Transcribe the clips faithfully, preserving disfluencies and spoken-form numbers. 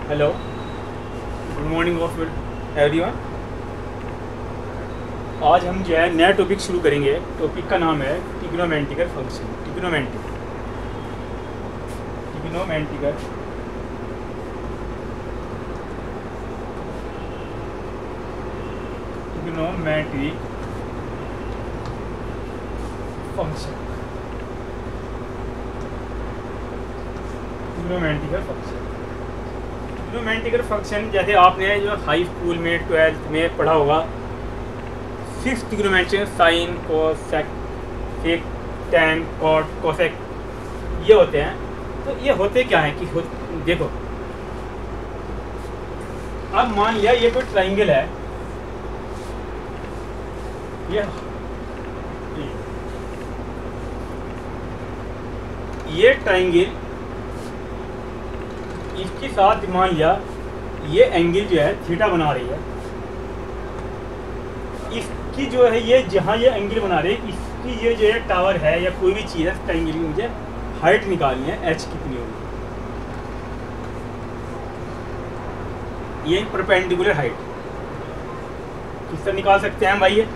Hello, good morning of everyone. आज हम जो है नया टॉपिक शुरू करेंगे। टॉपिक का नाम है trigonometrical function. Trigonometric trigonometrical trigonometric function trigonometrical function trigonometrical function जैसे आपने जो हाई स्कूल में ट्वेल्थ में पढ़ा होगा, six trigonometric sine cosec sec tan cot cosec ये होते हैं। तो ये होते क्या हैं कि हो, देखो अब मान लिया ये कोई ट्राइंगल है, ये ये ट्राइंगल, इसके साथ मान लिया ये एंगल जो है थीटा बना रही है। इसकी जो है ये जहाँ ये एंगल बना रही है, इसकी ये जो है टावर है या कोई भी चीज़ है इस ट्राइंगल की मुझे हाइट निकालनी है, एच कितनी होगी, ये परपेंडिकुलर हाइट किस तरह निकाल सकते हैं हम भाई? ये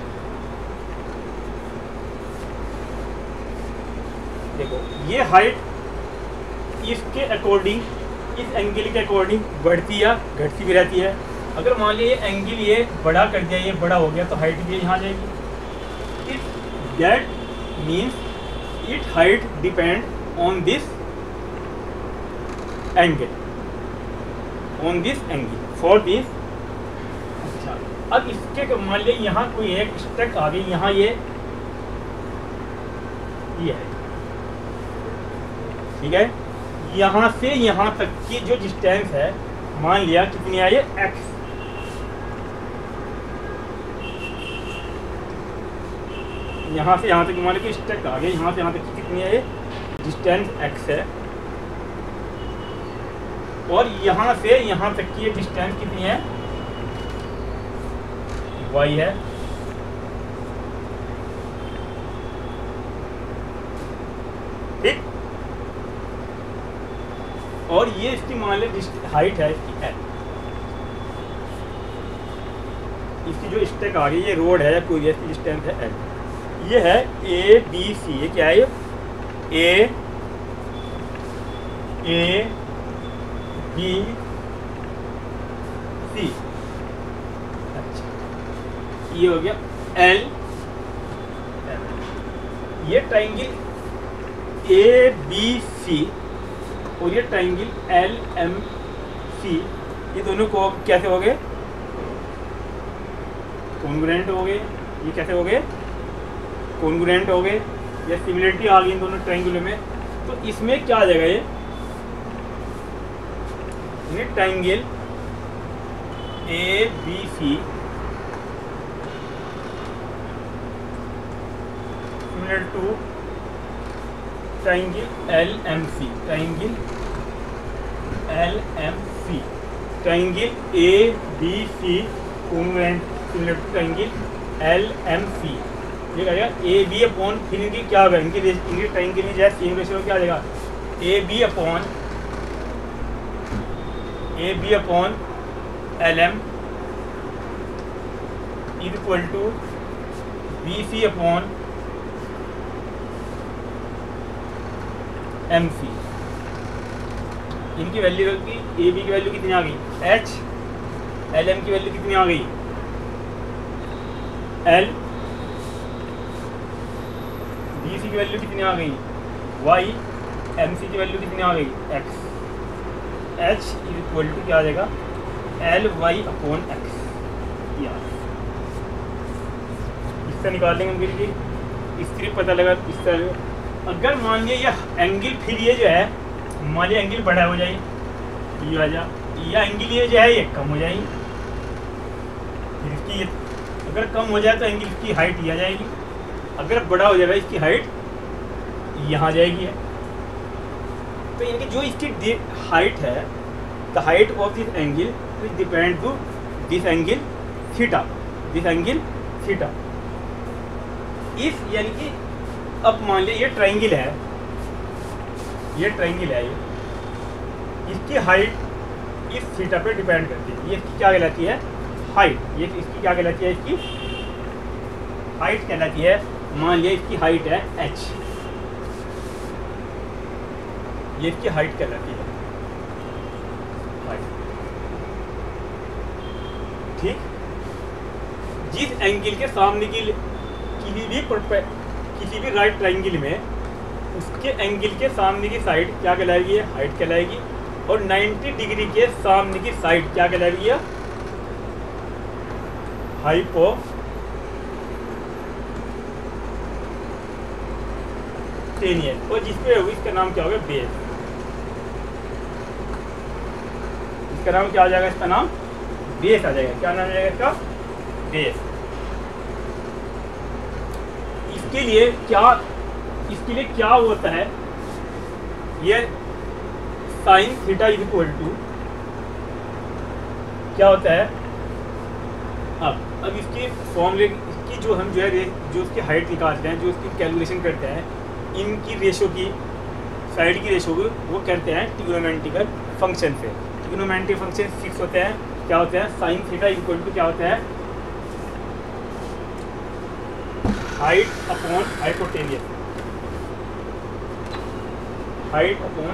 देखो ये हाइट इसके अकॉर्डिंग, इस एंगल के अकॉर्डिंग बढ़ती या घटती भी रहती है। अगर मान लीजिए ये एंगल ये बड़ा कर दिया, ये बड़ा हो गया तो हाइट भी यहाँ जाएगी। It that means it height depend on this angle, on this angle for this. अच्छा, अब इसके मान लीजिए यहाँ कोई एक स्ट्रक आ गई, यहाँ ये ये है, ठीक है। यहाँ से यहाँ तक की जो डिस्टेंस है मान लिया कितनी है, ये x। यहाँ से यहाँ तक मान लो कि स्ट्रक आ गया, यहाँ से यहाँ तक की कितनी है, ये डिस्टेंस x है। और यहाँ से यहाँ तक की ये डिस्टेंस कितनी है, y है। ठीक, और ये इसकी मान लो हाइट है इसकी एल। इसकी जो स्टेक आ गई, ये रोड है या कोई इसकी डिस्टेंस है एल। ये है ए बी सी, ये क्या है, ये ए ए बी सी। अच्छा, ये हो गया एल। ये ट्राइंगल ए बी सी और ये ट्राइंगल एल एम सी, ये दोनों को कैसे हो गए, कॉन्ग्रुएंट हो गए। ये कैसे हो गए, कॉन्ग्रुएंट हो गए, या सिमिलरिटी आ गई इन दोनों ट्राइंगलों में। तो इसमें क्या आ जाएगा, ये ये triangle A B C similar to triangle L M C, triangle L M C, triangle A B C congruent similar to triangle L M C. ये क्या जाएगा, ए बी अपॉन, फिर इनकी क्या होगा, इनकी इनकी ट्राइंगल में जैसे सेम रेशियो क्या आ जाएगा, A B upon A B upon L M is equal to B C upon M C. इनकी वैल्यू की, ए बी की वैल्यू कितनी आ गई, एच, एल एम की वैल्यू कितनी आ गई, एल, बी सी की वैल्यू कितनी आ गई, वाई, एम सी की वैल्यू कितनी आ गई, X. H is equal to क्या आ जाएगा, एल वाई अपॉन एक्स। इससे निकाल लेंगे हम फिर, इस तरह पता लगा इस तरह। अगर मान लिया यह एंगल, फिर ये जो है मान लिया एंगल बड़ा हो जाए, ये आ जा, या एंगल ये जो है ये कम हो जाएगी। फिर इसकी अगर कम हो जाए तो एंगल की हाइट ये आ जाएगी, अगर बड़ा हो जाएगा इसकी हाइट यहाँ जाएगी है। तो इनकी जो इसकी हाइट है, the height of this angle will depend to this angle theta, this angle theta. इस यानी कि अब मान लिया ये ट्राइंगल है, ये ट्राइंगल है, ये इसकी हाइट इस थीटा पे डिपेंड करती है। ये इसकी क्या कहलाती है? हाइट। ये इसकी क्या कहलाती है? इसकी हाइट कहलाती है। मान लिया इसकी हाइट है h, ये इसकी हाइट कहलाती है, हाइट। ठीक। जिस एंगल के सामने की किसी भी किसी भी राइट ट्रायंगल में उसके एंगल के सामने की साइड क्या कहलाएगी? हाइट कहलाएगी। और नब्बे डिग्री के सामने की साइड क्या कहलाएगी? Hypotenuse. और जिसपे होगी इसका नाम क्या होगा? बेस। इसका नाम क्या आ जाएगा? इसका नाम बेस आ जाएगा। क्या नाम आ जाएगा इसका? बेस। इसके लिए क्या इसके लिए क्या होता है? ये sine theta is equal to क्या होता है? अब अब इसकी फॉर्मूले इसकी जो हम जो है जो उसकी हाइट निकालते हैं, जो उसकी कैलकुलेशन करते हैं, इनकी रेशो की साइड की रेशो को वो करते हैं ट्रिग्नोमेट्रिकल फंक्शन से। ट्रिग्नोमेट्रिक फंक्शन फिक्स होते हैं। क्या होते हैं? साइन थीटा इक्वल टू क्या होता है? Height upon hypotenuse, height upon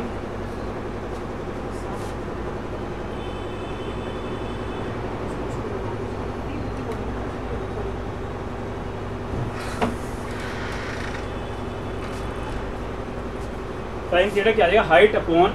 sine theta क्या आ जाएगा? Height upon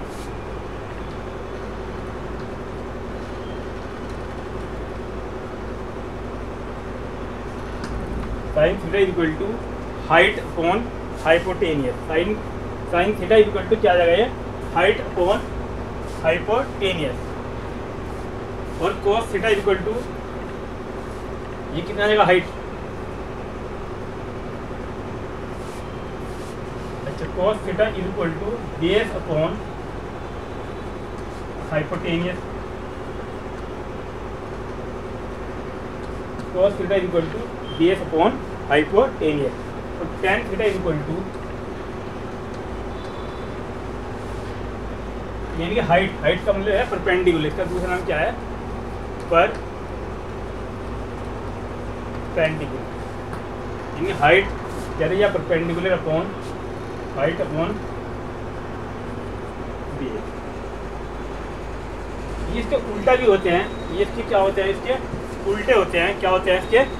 sine theta equal to height upon hypotenuse. Sine sine theta equal to क्या आ जाएगा? ये हाइट अपॉन हाइपोटेनियस। और कोस थीटा इक्वल टू ये कितना आ जाएगा? हाइट। अच्छा, cos theta equal to base upon hypotenuse. Cos theta equal to base upon hypotenuse. और टेन थीटा इक्वल टू यानी कि हाइट हाइट का मतलब है परपेंडिकुलर। इसका दूसरा नाम क्या है? पर पेंडिकुलर। यानी हाइट कह रहे या perpendicular upon height upon base. ये इसके उल्टा भी होते हैं। ये इसके क्या होते हैं? इसके उल्टे होते हैं। क्या होते हैं? इसके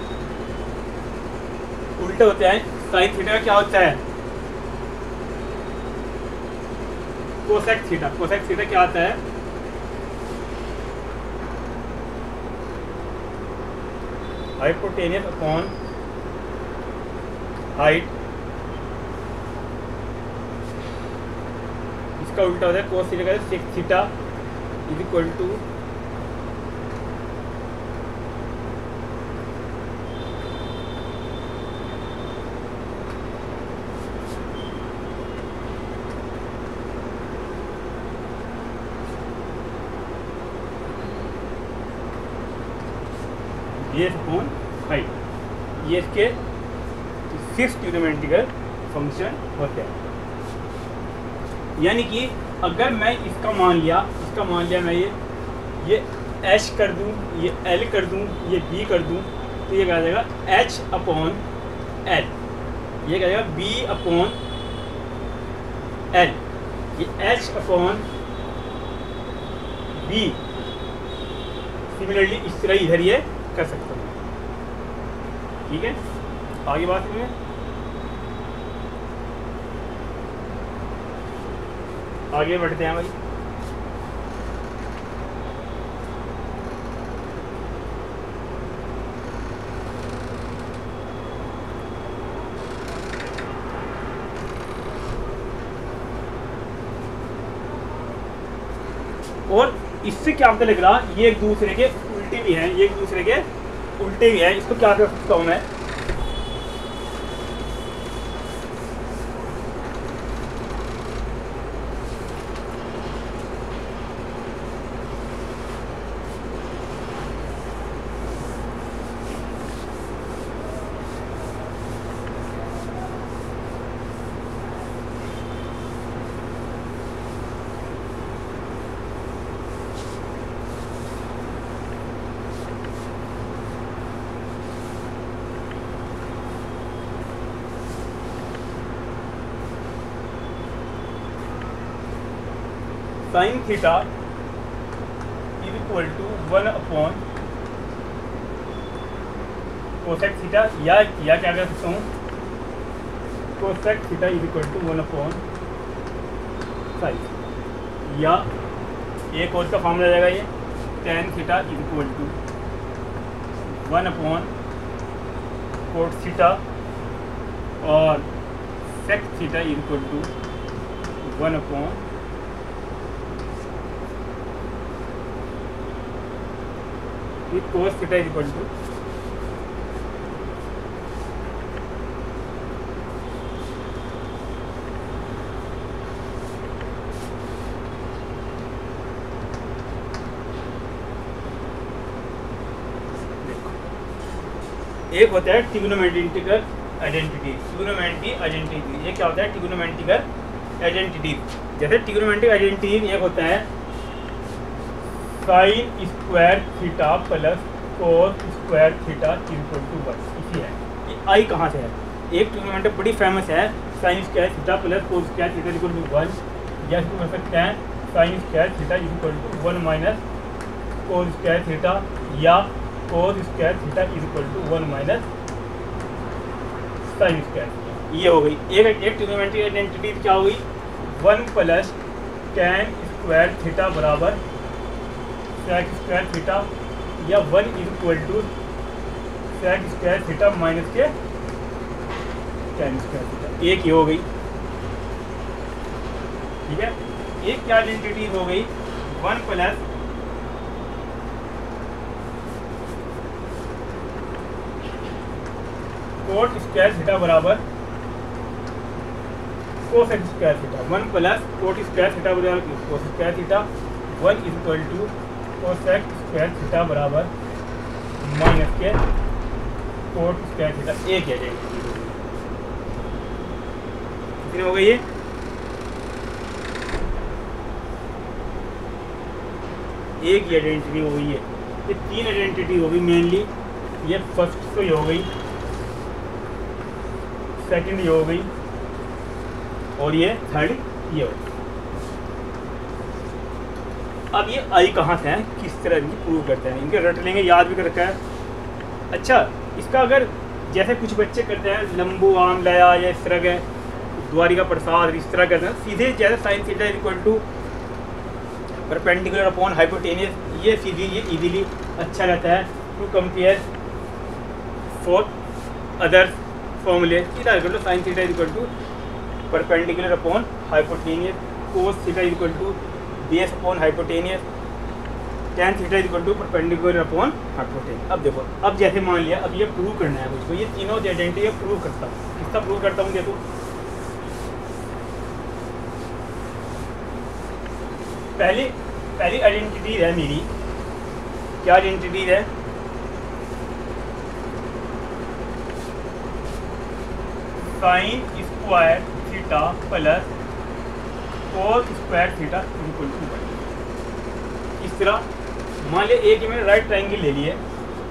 उल्टे होते हैं। साइन थीटा का क्या होता है? Cosec theta. कोसेक थीटा क्या आता है? Hypotenuse upon height. इसका उल्टा होता है कोस थीटा का sec theta is equal to base upon height. ये इसके सिक्स ट्रिग्नोमेट्रिकल फंक्शन होते हैं। यानी कि अगर मैं इसका मान लिया इसका मान लिया मैं ये ये एच कर दूं, ये एल कर दूं, ये बी कर दूं, तो ये क्या आ जाएगा? H upon L. ये क्या जाएगा? B upon L. ये एच अपॉन बी। सिमिलरली इस तरह इधर ये कर सकते हैं। ठीक है, आगे बात में आगे बढ़ते हैं भाई। और इससे क्या पता लग रहा? ये एक दूसरे के उल्टे भी हैं। ये एक दूसरे के उल्टे भी हैं। इसको क्या कर सकता हूँ मैं? Sine theta is equal to one upon cosec theta, या या क्या कर सकता हूँ cosec theta is equal to one upon sine, या एक और का फॉर्मूला जाएगा ये tan theta is equal to one upon cot theta और sec theta is equal to one upon with cos theta is equal to एक होता है ट्रिग्नोमेट्रिकल आइडेंटिटी, ट्रिग्नोमेट्रिक आइडेंटिटी। ये क्या होता है ट्रिग्नोमेट्रिकल आइडेंटिटी? जैसे ट्रिग्नोमेट्रिक आइडेंटिटी एक होता है sine square theta plus cos square theta equal to one. इसी है ये आई कहाँ से है? एक ट्रिग्नोमेट्रिक बड़ी फेमस है sine square theta plus cos square theta equal to one, या इसको कह सकते हैं sine square theta equal to one minus cos square theta, या cos square theta is equal to one minus sine square. ये हो गई एक एक ट्रिग्नोमेट्रिक आइडेंटिटी। क्या हो गई? One plus tan square theta बराबर सेक स्क्वायर थीटा, या one is equal to sec square theta minus के टेन स्क्वायर थीटा। एक ये हो गई, ठीक है। एक क्या आइडेंटिटी हो गई? One plus cot square theta बराबर cosec square theta, one plus cot square theta बराबर cos square theta, one is equal to cosec square theta बराबर माइनस के कोट स्क्वायर थीटा। एक है कितनी हो गई? ये एक ही आइडेंटिटी हो गई है। ये तीन आइडेंटिटी हो गई मेनली। ये फर्स्ट तो ये हो गई, सेकंड ये हो गई, और ये थर्ड ये हो गई। अब ये आई कहाँ से है, किस तरह इनकी प्रूव करते हैं? इनके रट लेंगे, याद भी कर रखा है। अच्छा, इसका अगर जैसे कुछ बच्चे करते हैं लंबू आम लाया या इस तरह के द्वारी का प्रसाद इस तरह करते हैं, सीधे जैसे sine theta equal to perpendicular upon hypotenuse, ये सीधी ये इजीली अच्छा रहता है टू कंपेयर फॉर अदर फॉर्मूले। सीधा कर लो sine theta equal to perpendicular upon hypotenuse, cos theta equal to base upon hypotenuse, tan theta equal to perpendicular upon hypotenuse. अब देखो, अब जैसे मान लिया अब ये प्रूव करना है मुझको, ये तीनों आइडेंटिटी प्रूव करता हूँ। किसका प्रूव करता हूँ? देखो पहली पहली आइडेंटिटी है मेरी, क्या आइडेंटिटी है? Sine square theta plus cos square theta equal to one. इस तरह मान लिया एक ही मैंने राइट ट्रायंगल ले लिए,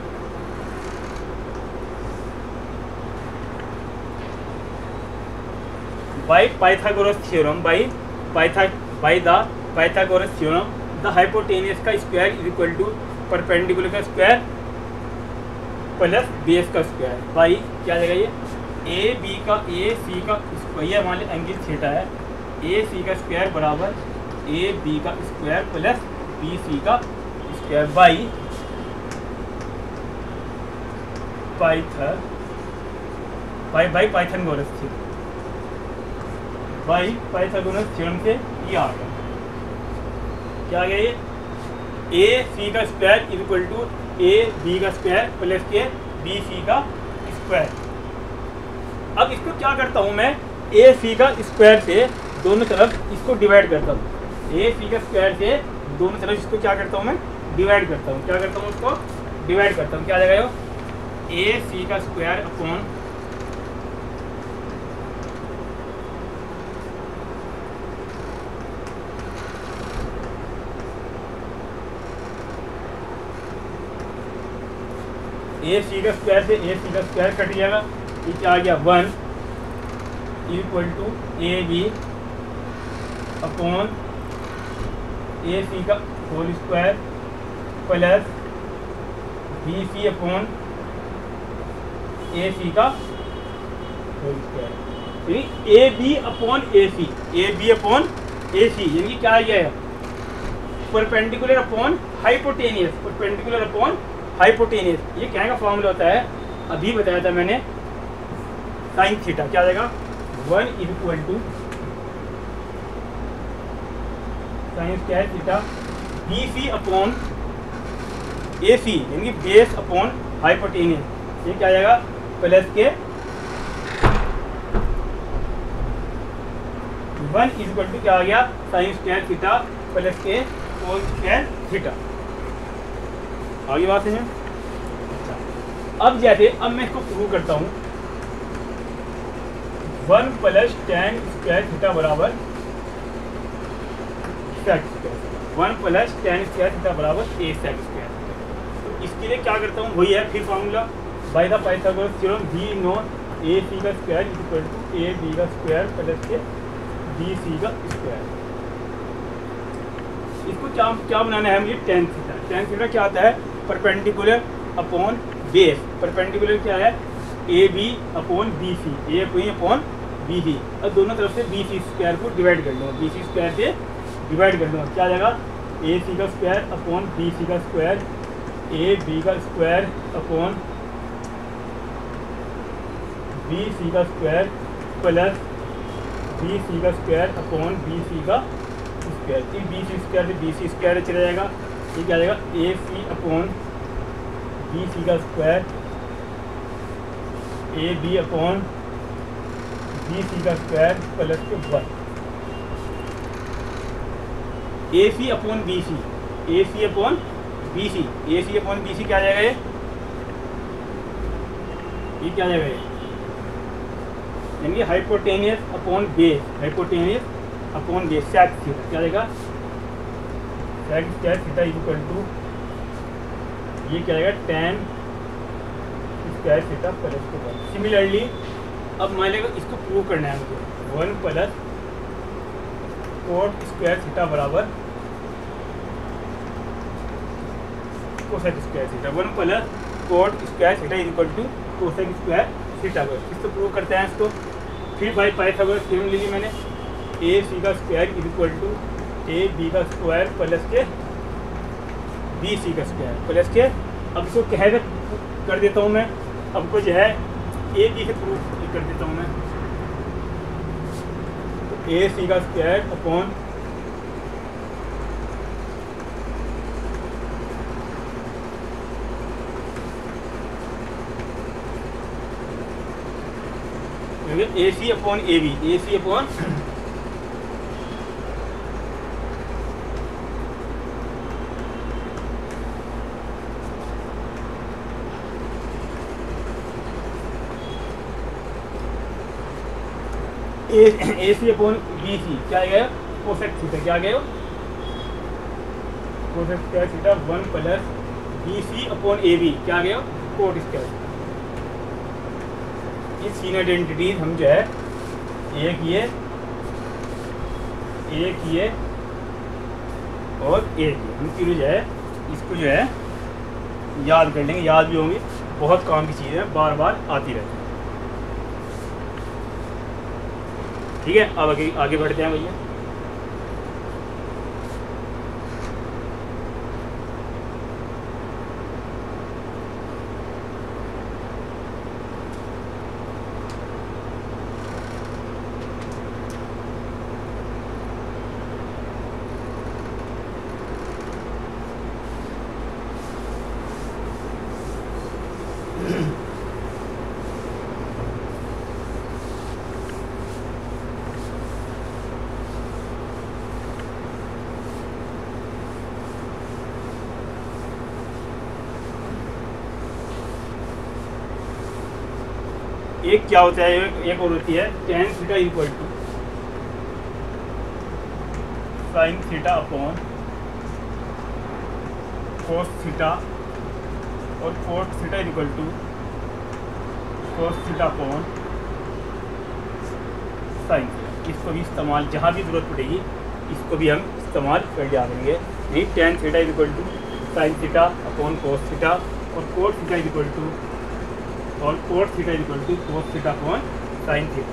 by Pythagoras theorem, by Pytha by the Pythagoras theorem the hypotenuse का square is equal to perpendicular का स्क्वायर प्लस बेस का स्क्वायर, बाई क्या जाएगा ये ए बी का ए सी का स्क्वायर, मान लिया एंगल थीटा है, ए सी का स्क्वायर बराबर ए बी का स्क्वायर प्लस बी सी का square, by Pytha by by Pythagoras theorem, by Pythagoras theorem से ये आ गया। क्या आ गया? ये ए सी का square is equal to A B का स्क्वायर प्लस के बी सी का स्क्वायर। अब इसको क्या करता हूँ मैं, ए सी का स्क्वायर से दोनों तरफ इसको डिवाइड करता हूँ, ए सी का स्क्वायर से दोनों तरफ इसको क्या करता हूँ मैं, डिवाइड करता हूँ। क्या करता हूँ? उसको डिवाइड करता हूँ। क्या आ जाएगा? ए सी का स्क्वायर अपॉन ए सी का स्क्वायर से ए सी का स्क्वायर कट जाएगा, ये क्या आ गया? One equal to A B upon A C का whole square plus B C upon A C का होल स्क्वायर, यानी A B upon A C, A B upon A C यानी क्या आ गया है, perpendicular upon hypotenuse, perpendicular upon hypotenuse. ये क्या का फॉर्मूला होता है, अभी बताया था मैंने, साइन थीटा क्या आ जाएगा, one is equal to sine square theta B C upon A C यानी बेस अपॉन हाइपोटेनियस, ये क्या आ जाएगा प्लस के वन इज इक्वल टू क्या आ गया, साइन स्क्वायर थीटा प्लस के कोस स्क्वायर थीटा। आगे बात है। अच्छा अब जैसे अब मैं इसको प्रूव करता हूँ, one plus tan square theta बराबर sec square, one plus tan square theta बराबर ए सेक स्क्वायर। तो इसके लिए क्या करता हूँ, वही है फिर formula by the Pythagoras theorem, B not A C का square is equal to A B का स्क्वायर प्लस के बी सी का स्क्वायर। इसको क्या क्या बनाना है मुझे, टेन थीटा। टेन थीटा क्या आता है, परपेंडिकुलर अपॉन बेस, परपेंडिकुलर क्या है A B upon B C, A B upon B C, और दोनों तरफ से बी सी स्क्वायर को डिवाइड कर लो, बी सी स्क्वायर से डिवाइड कर लो, क्या आ जाएगा ए सी का स्क्वायर अपॉन बी सी का स्क्वायर, ए बी का स्क्वायर अपॉन बी सी का स्क्वायर प्लस बी सी का स्क्वायर अपॉन बी सी का स्क्वायर। फिर बी सी स्क्वायर से बी सी स्क्वायर चला जाएगा, ये क्या आ जाएगा ए सी अपॉन बी सी का square, A B upon B C का स्क्वायर प्लस के one, A C upon B C, A C upon B C, A C upon B C क्या आ जाएगा, ये ये क्या आ जाएगा, ये यानी hypotenuse upon base, hypotenuse upon base sec theta क्या आ जाएगा, sec square theta equal to ये क्या आएगा टेन स्क्वायर थीटा प्लस के वन। सिमिलरली अब मान लेगा इसको प्रूव करना है मुझे, one plus cot square theta बराबर cosec square theta, one plus cot square theta equal to cosec square theta को, इसको प्रूव करते हैं इसको। फिर भाई पाइथागोरस थ्योरम ले ली मैंने, ए सी का square is equal to A B का स्क्वायर प्लस के बी सी का स्क्वायर प्लस के, अब इसको कह दे कर देता हूँ मैं, अब को जो है ए बी से प्रूव कर देता हूँ मैं, तो ए सी का square upon A C upon A B, A C upon A C upon B C क्या आ गया, कोसेक थीटा क्या आ गया, cosec square theta one plus B C upon A B क्या आ गया, कोट स्क्वायर। ये तीन आइडेंटिटीज हम जो है एक ये एक ये और एक ये हम तीनों जो है इसको जो है याद कर लेंगे, याद भी होंगे, बहुत काम की चीज़ है, बार बार आती रहती है। ठीक है, अब आगे आगे बढ़ते हैं भैया। एक क्या होता है, एक, एक और होती है tan theta equal to sine theta upon cos theta और cot theta equal to cos theta upon sine theta. इसको भी इस्तेमाल जहाँ भी जरूरत पड़ेगी इसको भी हम इस्तेमाल कर लिया करेंगे। नहीं tan theta is equal to sine theta upon cos theta और cot theta is equal to और cot theta is equal to cos theta upon sine theta.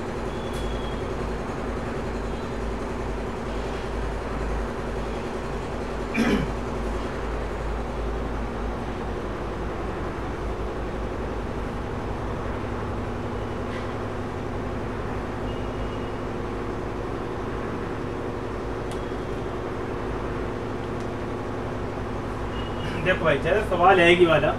देखो भाई जैसा सवाल है कि वाला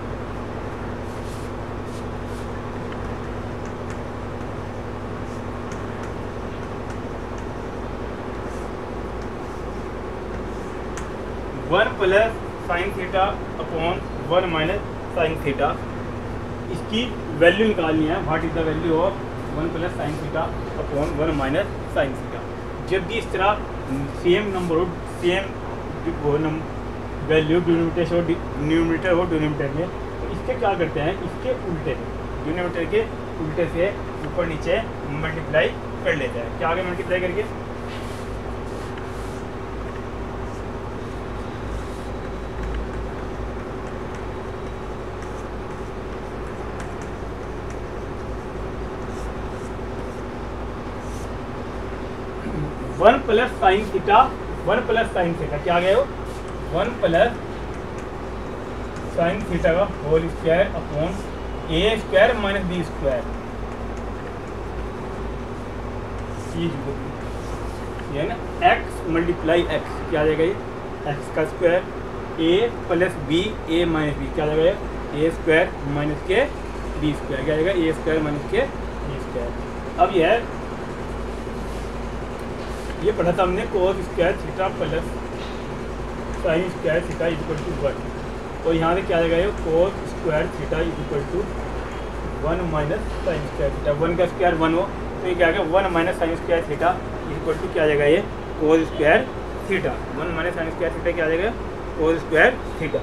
one plus sine theta upon one minus sine theta, इसकी वैल्यू निकालनी है। What is the value of one plus sine theta upon one minus sine theta. जब भी इस तरह सेम नंबर हो, सेम वैल्यू डिनोमिनेटर हो न्यूमरेटर हो डिनोमिनेटर में, तो इसके क्या करते हैं, इसके उल्टे डिनोमिनेटर के उल्टे से ऊपर नीचे मल्टीप्लाई कर लेते हैं। क्या आगे मल्टीप्लाई करके one plus sine theta one plus sine theta क्या आ गया हो वन प्लस साइन थीटा का whole square upon A square minus B square, ये ना एक्स मल्टीप्लाई एक्स क्या आ जाएगा, ये एक्स का square A plus B A minus B क्या आ जाएगा, ए स्क्वायर माइनस के बी स्क्वायर क्या आ जाएगा, ए स्क्वायर माइनस के बी स्क्वायर। अब यह ये पढ़ा था हमने cos square theta plus sine square theta is equal to one, और यहाँ से क्या आ जाएगा, ये cos square theta is equal to one minus sine square theta. One का स्क्वायर वन हो तो ये क्या आ गया, one minus sine square theta is equal to क्या आ जाएगा, ये cos square theta. One minus sine square theta क्या आ जाएगा, कोस स्क्वायर थीटा।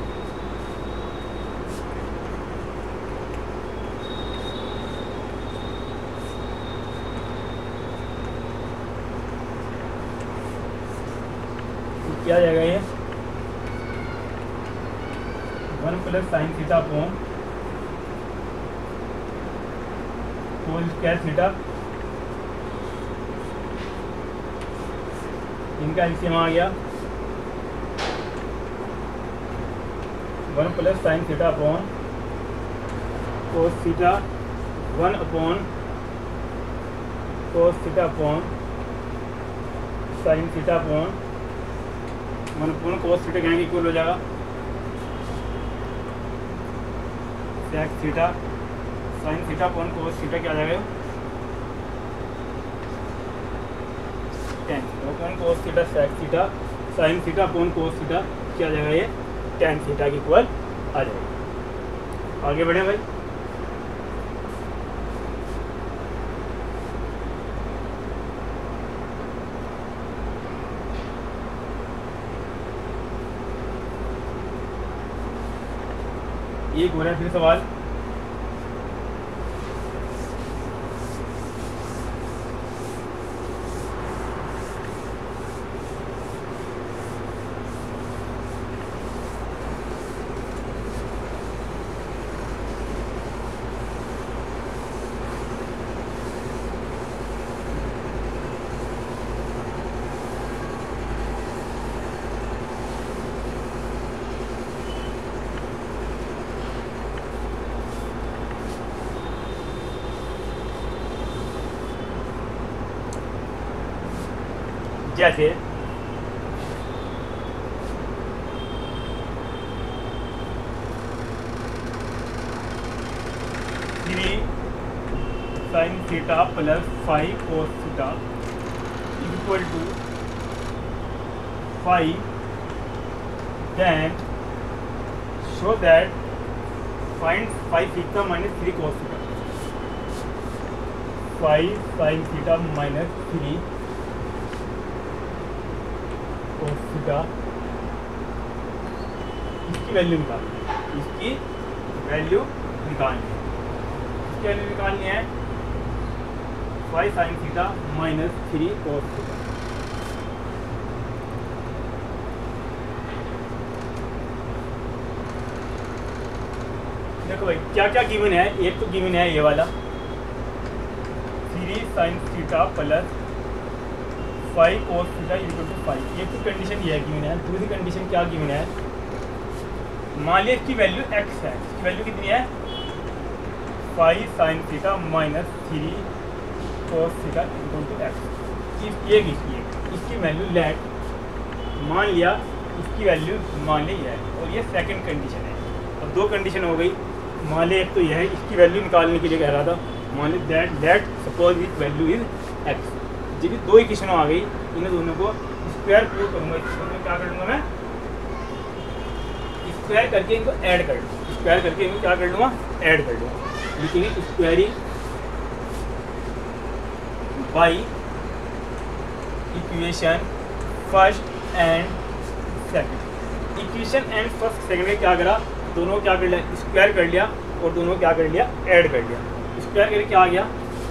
क्या आ जाएगा, ये one plus sine theta upon cos square theta, इनका एलसीएम आ गया one plus sine theta upon cos theta one upon cos theta upon sine theta upon one upon cos theta कहेंगे इक्वल हो जाएगा sec theta sine theta upon cos theta क्या आ जाएगा, tan upon cos theta sec theta sine theta upon cos theta क्या आ जाएगा, ये टेन थीटा की इक्वल आ जाएगा। आगे बढ़े भाई, एक हो रहा है फिर सवाल जैसे three sine theta plus five cos theta equal to five, then show that find five theta minus three cos theta, five sine theta minus three cos theta, इसकी वैल्यू निकालनी है, इसकी वैल्यू निकालनी है, इसकी वैल्यू निकालनी है five sine theta minus three cos theta. देखो भाई क्या क्या गिवन है। एक तो गिवन है ये वाला three sine theta plus five cos theta equal to five. ये तो कंडीशन ये है गिवन है। दूसरी कंडीशन क्या गिवन है, मान लिया इसकी वैल्यू एक्स है, इसकी वैल्यू कितनी है five sine theta minus three cos theta equal to x. ये लिखिए इसकी वैल्यू लेट मान लिया, इसकी वैल्यू मान ली है, और ये सेकंड कंडीशन है। अब दो कंडीशन हो गई। मान लिया एक तो यह है, इसकी वैल्यू निकालने के लिए कह रहा था, मान ली that that suppose it value is x. जब दो इक्वेशन आ गई, इन दोनों को स्क्वायर प्रूव करूँगा। इसमें क्या कर लूँगा मैं, स्क्वायर करके इनको ऐड कर लूँगा। स्क्वायर करके इनको क्या कर लूँगा, ऐड कर लूँगा। लिखेंगे squaring by equation first and second. Equation and first second में क्या करा, दोनों क्या कर लिया, स्क्वायर कर लिया, और दोनों क्या कर लिया, ऐड कर लिया। स्क्वायर करके क्या आ गया,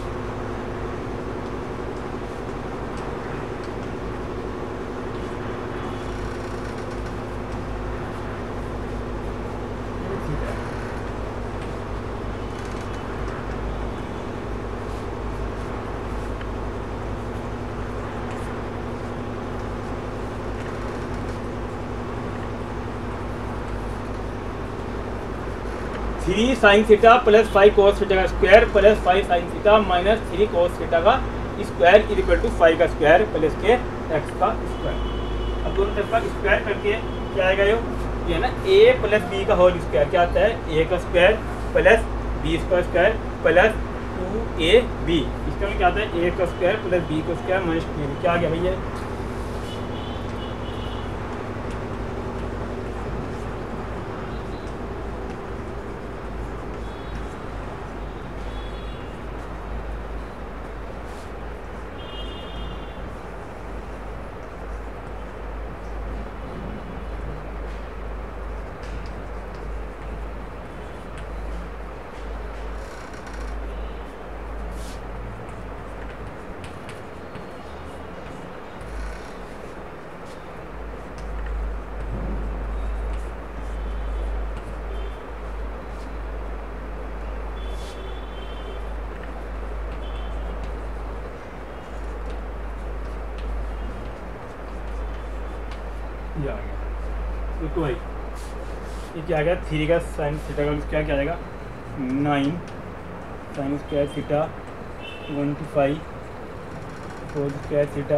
three sine theta plus five cos theta का square plus five sine theta minus three cos theta का स्क्वायर इक्वल टू फाइव का स्क्वायर प्लस के एक्स का स्क्वायर। अब दोनों तरफ का स्क्वायर करके क्या आएगा, यो ये ना ए प्लस बी का होल स्क्वायर क्या आता है, ए का स्क्वायर प्लस बी का square plus two A B. इसका में क्या आता है, ए का स्क्वायर प्लस बी का square minus two A B. क्या आ गया भैया, ये आ गया। देखो भाई ये क्या आ गया, थ्री का साइन थीटा का क्या क्या आ जाएगा, nine sine square theta twenty five cos square theta.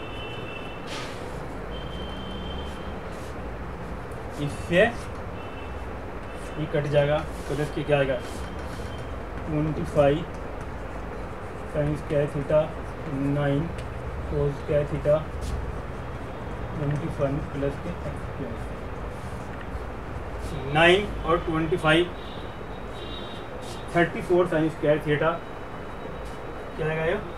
इससे ये कट जाएगा, प्लस के क्या आएगा, twenty five sine square theta nine cos square theta twenty five plus के नाइन और twenty five thirty four sine square theta क्या आएगा, ये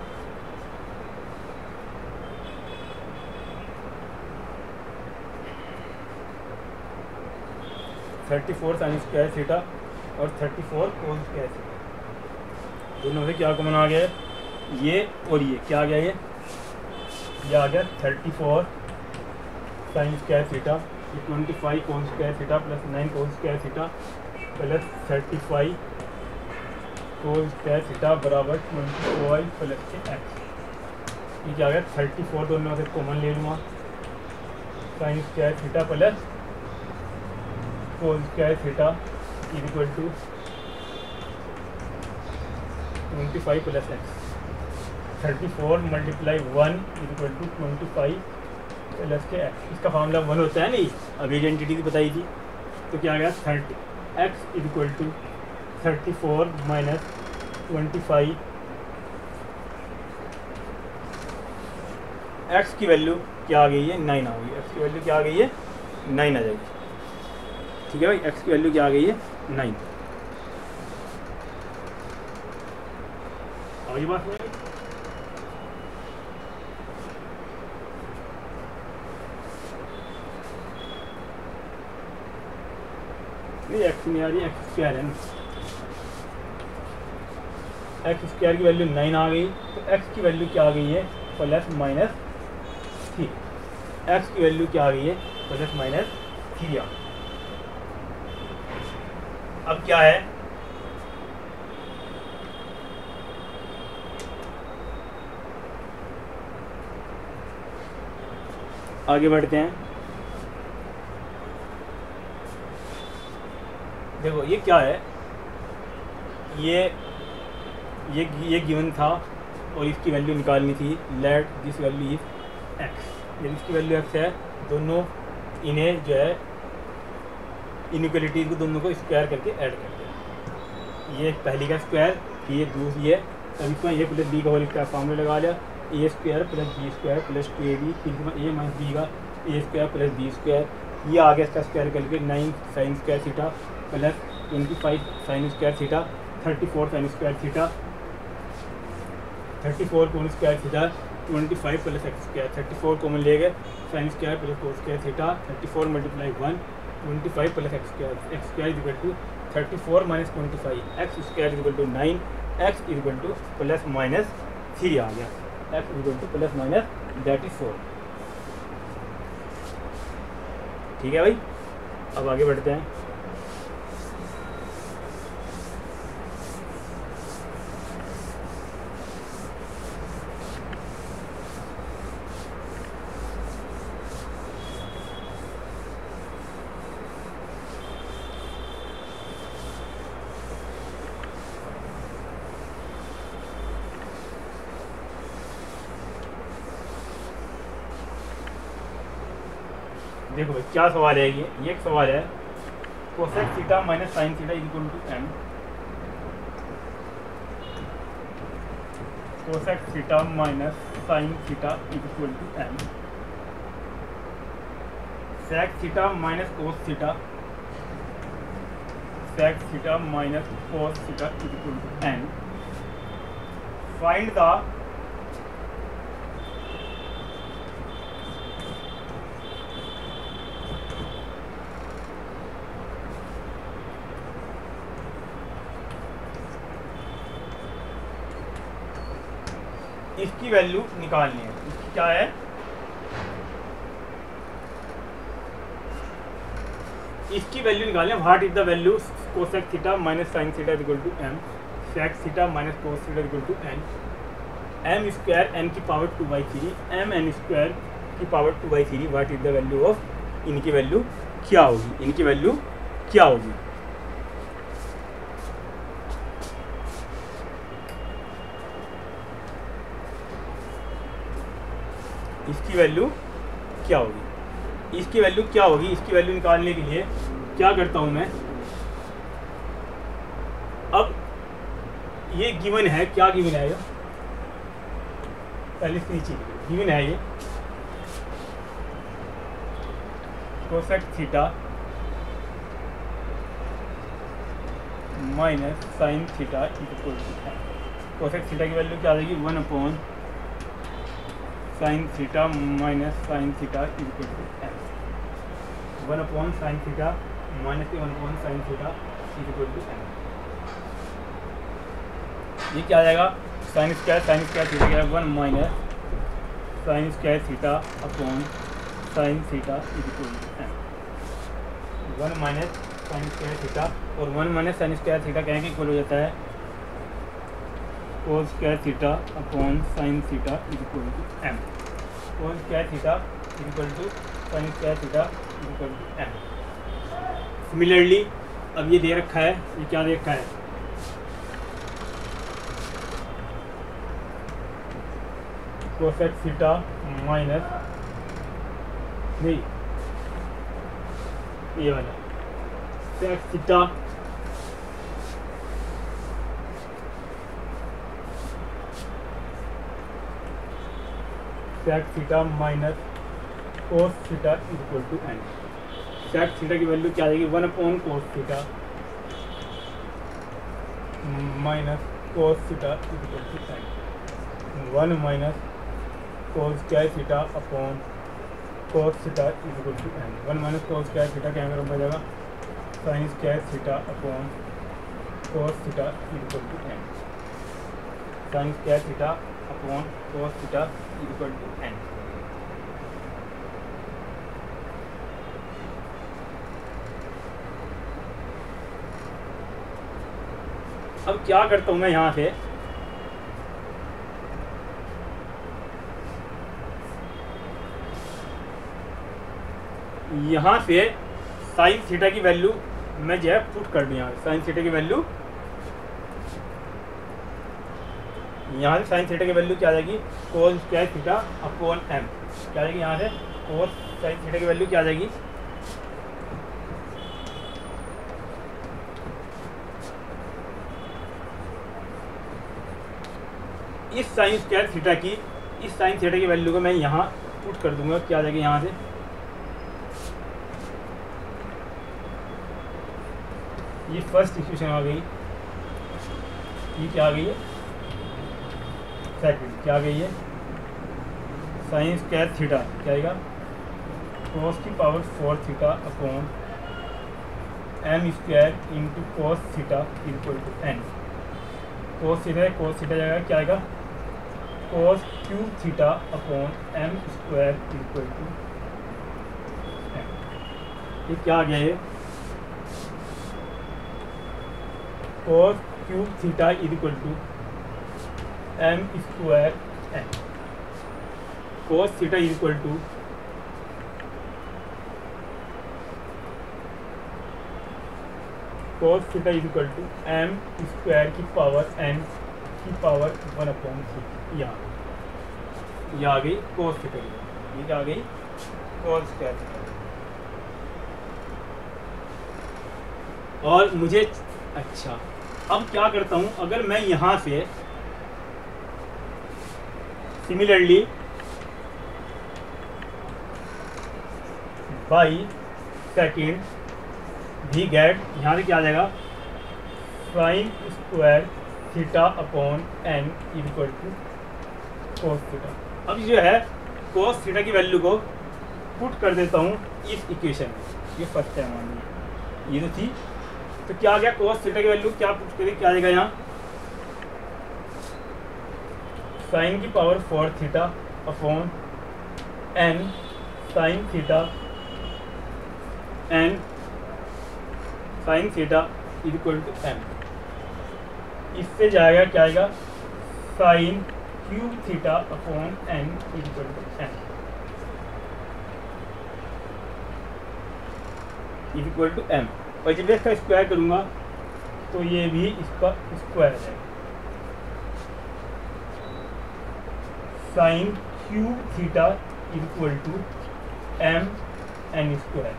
thirty four sine square theta और thirty four cos square theta. दोनों से क्या कॉमन आ गया, ये और ये क्या आ गया, ये ये आ गया thirty four sine square theta, ये twenty five cos square theta plus nine cos square theta plus thirty five cos square theta बराबर ट्वेंटी फाइव प्लस के एक्स। ये क्या आ गया, थर्टी फोर दोनों से कॉमन ले लूँगा, sine square theta plus cos square theta equal to twenty five plus x. Thirty four multiply one equal to twenty five plus के एक्स। इसका फॉर्मूला वन होता है नहीं, अभी आइडेंटिटी भी बताई थी। तो क्या आ गया, thirty x equal to thirty four minus twenty five. X की वैल्यू क्या आ गई है, नाइन आ गई। एक्स की वैल्यू क्या आ गई है, नाइन आ जाएगी। ठीक है भाई, एक्स की वैल्यू क्या आ गई है, नाइन। और ये बात नहीं, नहीं एक्स नहीं आ रही, एक्स स्क्वायर है ना, एक्स स्क्वायर की वैल्यू नाइन आ गई। तो एक्स की वैल्यू क्या आ गई है, प्लस माइनस थ्री। एक्स की वैल्यू क्या आ गई है, प्लस माइनस थ्री आ गई। अब क्या है, आगे बढ़ते हैं। देखो ये क्या है, ये ये ये गिवन था और इसकी वैल्यू निकालनी थी। Let this value is x. जब इसकी वैल्यू एक्स है, दोनों इन्हें जो है इनइक्वालिटीज को दोनों को स्क्वायर करके ऐड करते हैं। ये पहली का स्क्वायर, फिर ये दूसरी है, अब इसमें ए प्लस बी का होल स्क्वायर फॉर्मूला लगा लिया, A square plus B square plus two A B, फिर इसमें ए माइनस बी का A square plus B square, ये आगे इसका स्क्वायर करके nine sine square theta plus twenty five sine square theta, thirty four sine square theta, thirty four common square theta, twenty five plus x square, thirty four common ले गए, sine square plus cos square theta, thirty four multiply one, twenty five plus x square, x square is equal to thirty four minus twenty five, x square is equal to nine, x is equal to plus minus three आ गया, x is equal to plus minus that is four. ठीक है भाई, अब आगे बढ़ते हैं। देखो भाई क्या सवाल है, ये ये एक सवाल है, cosec theta minus sine theta equal to M, cosec theta minus sine theta equal to M, sec theta minus cos theta, sec theta minus cos theta equal to N, find the इसकी value निकालनी है। इसकी क्या है, इसकी value निकालनी है। What is the value cosec theta minus sine theta equal to M, sec theta minus cos theta equal to N, M square N की power two by three, M N square की power two by three. What is the value of, इनकी value क्या होगी, इनकी value क्या होगी। इसकी value क्या होगी, इसकी वैल्यू क्या होगी। इसकी वैल्यू निकालने के लिए क्या करता हूं मैं, अब ये गिवन है, क्या गिवन है, ये पहले से नीचे गिवन है, ये cosec theta minus sine theta equal to, cosec theta की वैल्यू क्या आ जाएगी, one upon sine theta minus sine theta equal to M, one upon sine theta minus one upon sine theta equal to M. ये क्या आ जाएगा, sine square sine square theta क्या है, one minus sine square theta upon sine theta equal to M, one minus sine square theta, और one minus sine square theta कहेंगे equal हो जाता है cos square theta upon sine theta equal to M, cos square theta equal to sine square theta equal to M. Similarly अब ये दे रखा है, ये क्या दे रखा है, कोसेक थीटा माइनस नहीं ये वाला sec theta sec theta minus cos theta equal to N. Sec theta की वैल्यू क्या आएगी, one upon cos theta minus cos theta equal to N, one minus cos square theta upon cos theta equal to N, one minus cos square theta क्या हो जाएगा, sine square theta upon cos theta equal to N, sine square theta upon cos theta equal to N. अब क्या करता हूँ मैं यहाँ से, यहाँ से साइन थीटा की वैल्यू मैं जो है पुट कर दूँ। यहाँ साइन थीटा की वैल्यू, यहाँ से साइन थीटा की वैल्यू क्या आ जाएगी, cos square theta upon M. क्या आ जाएगी यहाँ से, कोस साइन थीटा की वैल्यू क्या आ जाएगी, इस साइन स्क्वायर थीटा की, इस साइन थीटा की वैल्यू को मैं यहाँ पुट कर दूंगा। क्या आ जाएगी यहाँ से, ये फर्स्ट इक्वेशन आ गई, ये क्या आ गई है, सेकंड क्या आ गई है, साइन स्क्वायर थीटा क्या आएगा, कोस की power four theta upon M square into cos theta equal to N. Cos theta cos theta जाएगा क्या आएगा, cos cube theta upon M square equal to N. ये क्या आ गया है, cos cube theta equal to M square N. Cos theta equal to cos theta equal to M square की power N की पावर वन अपॉन थ्री। यहाँ ये आ गई कोस थीटा, ये क्या आ गई, कोस स्क्वायर थीटा। और मुझे अच्छा अब क्या करता हूँ, अगर मैं यहाँ से सिमिलरली बाई सेकेंड भी गेट, यहाँ से क्या आ जाएगा, sine square theta upon N equal to cos theta. अब जो है कोस थीटा की वैल्यू को पुट कर देता हूँ इस इक्वेशन में। ये फर्स्ट टाइम मान लीजिए ये तो थी, तो क्या आ गया, कोस थीटा की वैल्यू क्या पुट करें, क्या आ जाएगा यहाँ, साइन की power four theta upon n sine theta n sine theta equal to m. इससे जाएगा क्या आएगा, sine cube theta upon N equal to n equal to m. और जब इसका स्क्वायर करूँगा तो ये भी इसका स्क्वायर है, sine cube theta equal to m N square.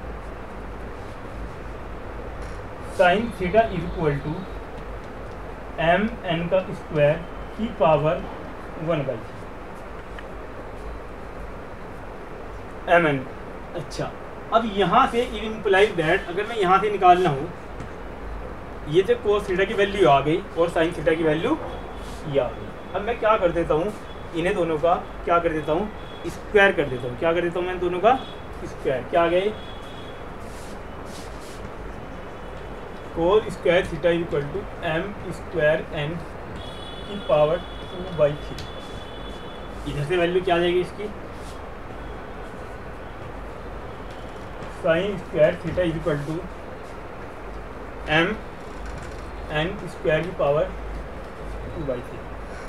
Sine theta equal to m n का स्क्वायर की power one by m n. अच्छा अब यहाँ से इट इम्प्लाइज दैट, अगर मैं यहाँ से निकालना हूँ, ये तो कोस थीटा की वैल्यू आ गई और साइन थीटा की वैल्यू ये आ गई। अब मैं क्या कर देता हूँ, इन्हें दोनों का क्या कर देता हूँ, स्क्वायर कर देता हूँ। क्या कर देता हूँ मैं, दोनों का स्क्वायर। क्या आ गए, cos square theta equal to M square N की पावर टू बाई थ्री। इधर से वैल्यू क्या आ जाएगी इसकी, sine square theta equal to m N square की पावर टू बाई थ्री।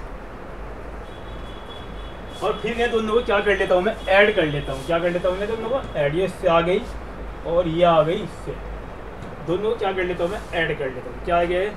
और फिर मैं दोनों को क्या कर लेता हूँ, मैं ऐड कर लेता हूँ। क्या कर लेता हूँ मैं दोनों को ऐड, ये इससे आ गई और ये आ गई इससे, दोनों को क्या कर लेता हूँ मैं ऐड कर लेता हूँ। क्या आ गया है,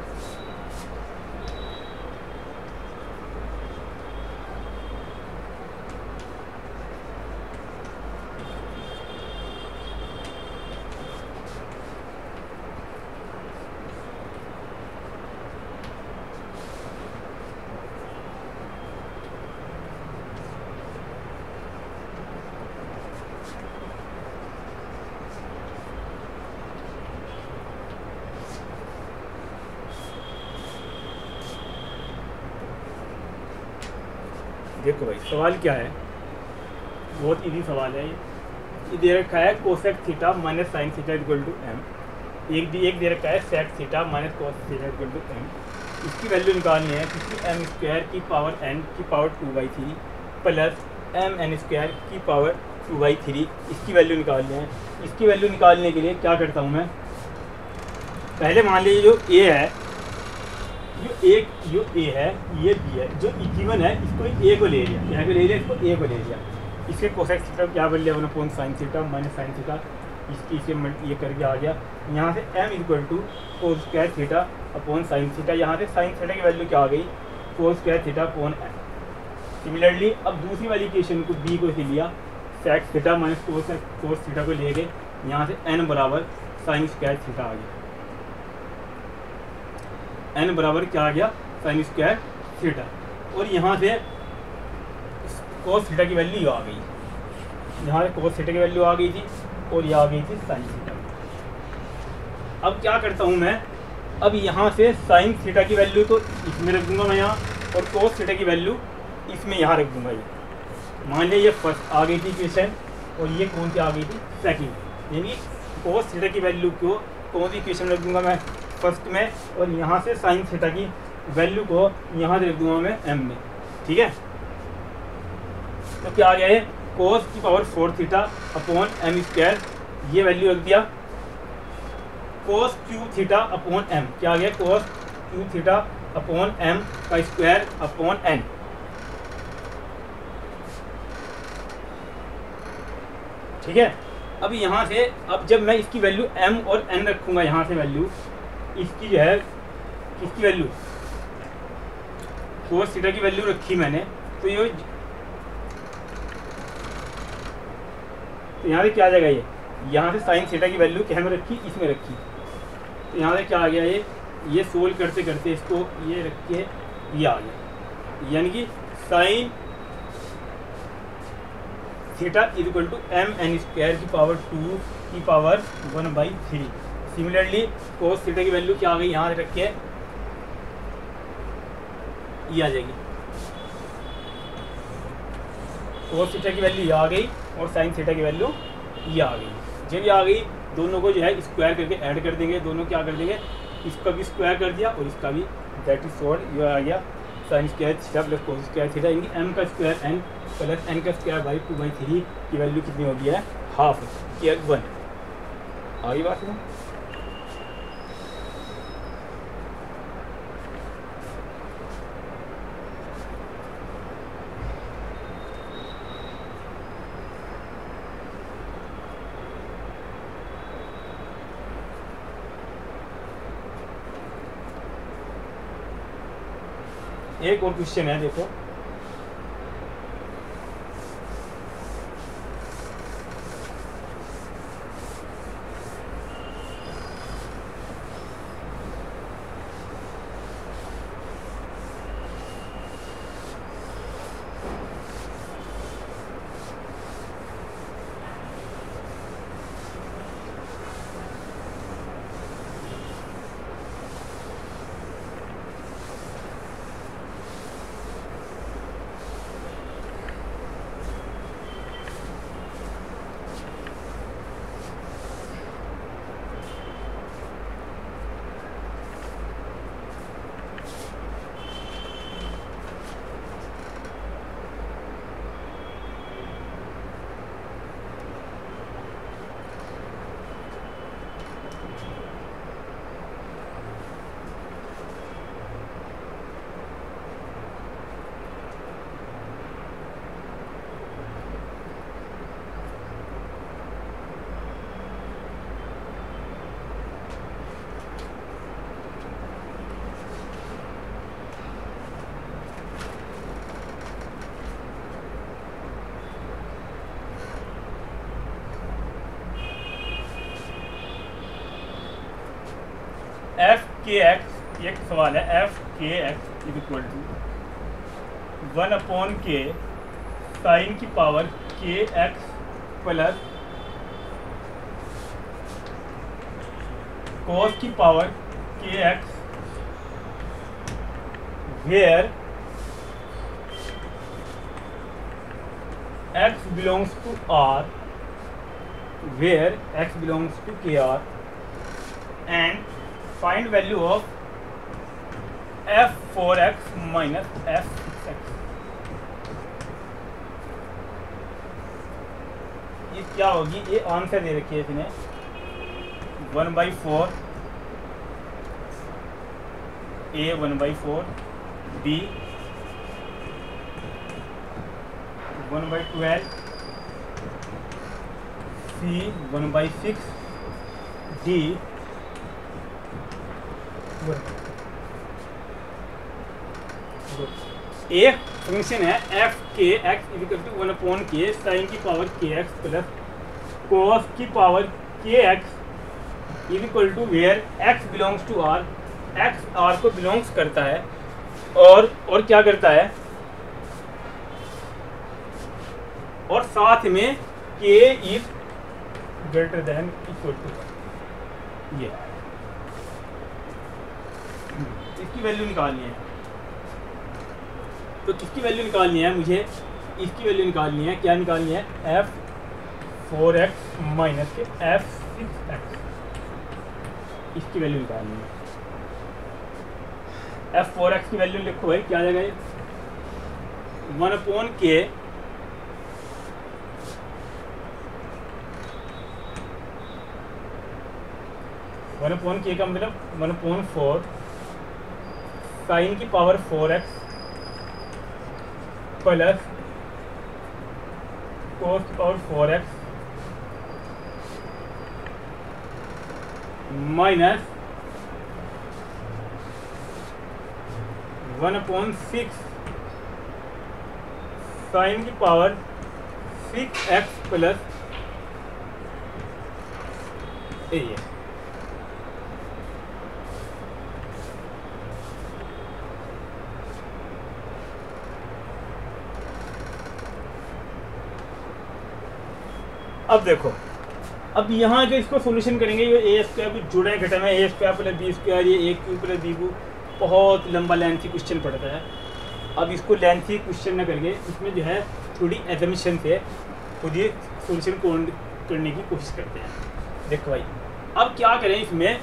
देखो भाई सवाल क्या है, बहुत इजी सवाल है ये। ये दे रखा है cosec theta minus sine theta equal to m, एक दी एक दे रखा है sec theta minus cos theta equal to m. इसकी वैल्यू निकालनी है, क्योंकि एम स्क्वायर की पावर एन की power two by three plus m N square की पावर टू बाई थ्री, इसकी वैल्यू निकालनी है। इसकी वैल्यू निकालने के लिए क्या करता हूँ मैं, पहले मान लीजिए जो ए है एक जो ए है ये बी है, जो इक्विवन है इसको ए को ले लिया, यहाँ को ले लिया, इसको ए को ले लिया, इसके कोसेक थीटा क्या बन लिया one upon sine theta minus sine theta, इसकी इसे ये करके आ गया। यहाँ से m equal to cos square theta upon sine theta, यहाँ से साइन थीटा की वैल्यू क्या आ गई cos square theta upon m. Similarly अब दूसरी वाली इक्वेशन को बी को इसे लिया sec theta minus cos cos theta को ले गए, यहाँ से एन बराबर साइन स्क्वायर थीटा आ गया, एन बराबर क्या आ गया साइन स्क्वायर थीटा, और यहाँ से कोस थीटा की वैल्यू आ गई, यहाँ से कोस थीटा की वैल्यू आ गई थी और ये आ गई थी साइन थीटा। अब क्या करता हूँ मैं, अब यहाँ से साइन थीटा की वैल्यू तो इसमें रख दूंगा मैं यहाँ, और कोस थीटा की वैल्यू इसमें यहाँ रख दूंगा। ये मान लिया ये फर्स्ट आ गई थी इक्वेशन और ये कौन सी आ गई थी सेकंड, यानी कोस थीटा की वैल्यू को कौन सी इक्वेशन रख दूंगा मैं फर्स्ट में, और यहाँ से साइन थीटा की वैल्यू को यहाँ से रख दूंगा मैं एम में। ठीक है, तो क्या आ गया है कोस की power four theta upon M square, ये वैल्यू रख दिया, cos cube theta upon M, क्या आ गया cos cube theta upon m का स्क्वायर अपॉन एन। ठीक है, अब यहाँ से अब जब मैं इसकी वैल्यू m और n रखूँगा, यहाँ से वैल्यू इसकी जो है किसकी वैल्यू कोस थीटा की वैल्यू रखी मैंने, तो ये तो यहाँ से क्या आ जाएगा, ये यहाँ से साइन थीटा की वैल्यू क्या में रखी इसमें रखी, तो यहाँ से क्या आ गया ये ये सोल्व करते करते इसको ये रख के ये आ गया, यानी कि sine theta is equal to m N square की पावर टू की power one by three. Similarly cos theta की वैल्यू क्या आ गई, यहाँ से रख के ये आ जाएगी, कोस थीटा की वैल्यू ये आ गई और साइन थीटा की वैल्यू ये आ गई। जब ये आ गई दोनों को जो है स्क्वायर करके ऐड कर देंगे, दोनों क्या कर देंगे इसका भी स्क्वायर कर दिया और इसका भी, दैट इज सॉल्व, ये आ गया sine square theta plus cos square theta, यानी एम का स्क्वायर एन प्लस एन का square by two by three की वैल्यू कितनी होगी है हाफ के वन। आगे बात है, एक और क्वेश्चन है देखो, एफ के एक्स एक सवाल है, f k x is equal to one upon k sine की power k x plus cos की power k x, where x belongs to R, where x belongs to k R, and find value of f four x minus f six x। ये क्या होगी, ये answer दे रखी है इसने one by four a one by four, b one by twelve, c one by six, d एक function है f k x equal to one upon k sine की power k x plus cos की power k x equal to where x belongs to R, x R को belongs करता है और और क्या करता है, और साथ में k is greater than equal to, ये इसकी वैल्यू निकालनी है। तो किसकी वैल्यू निकालनी है मुझे, इसकी वैल्यू निकालनी है, क्या निकालनी है, f four x minus k f six x, इसकी वैल्यू निकालनी है। एफ फोर एक्स की वैल्यू लिखो भाई, क्या आ जाएगा ये, one upon k one upon k का मतलब वन अपॉन फोर साइन की power four x plus cos की power four x minus one upon six sine की power six x plus a. अब देखो, अब यहाँ जो इसको सॉल्यूशन करेंगे, ये ए स्क्वायर भी जुड़े घटे में a square plus B square, ये a cube plus b cube, बहुत लंबा लेंथी क्वेश्चन पड़ता है। अब इसको लेंथी क्वेश्चन न करके इसमें जो है थोड़ी एजम्पशन से खुद ही सॉल्यूशन करने की कोशिश करते हैं। देखो भाई, अब क्या करें, इसमें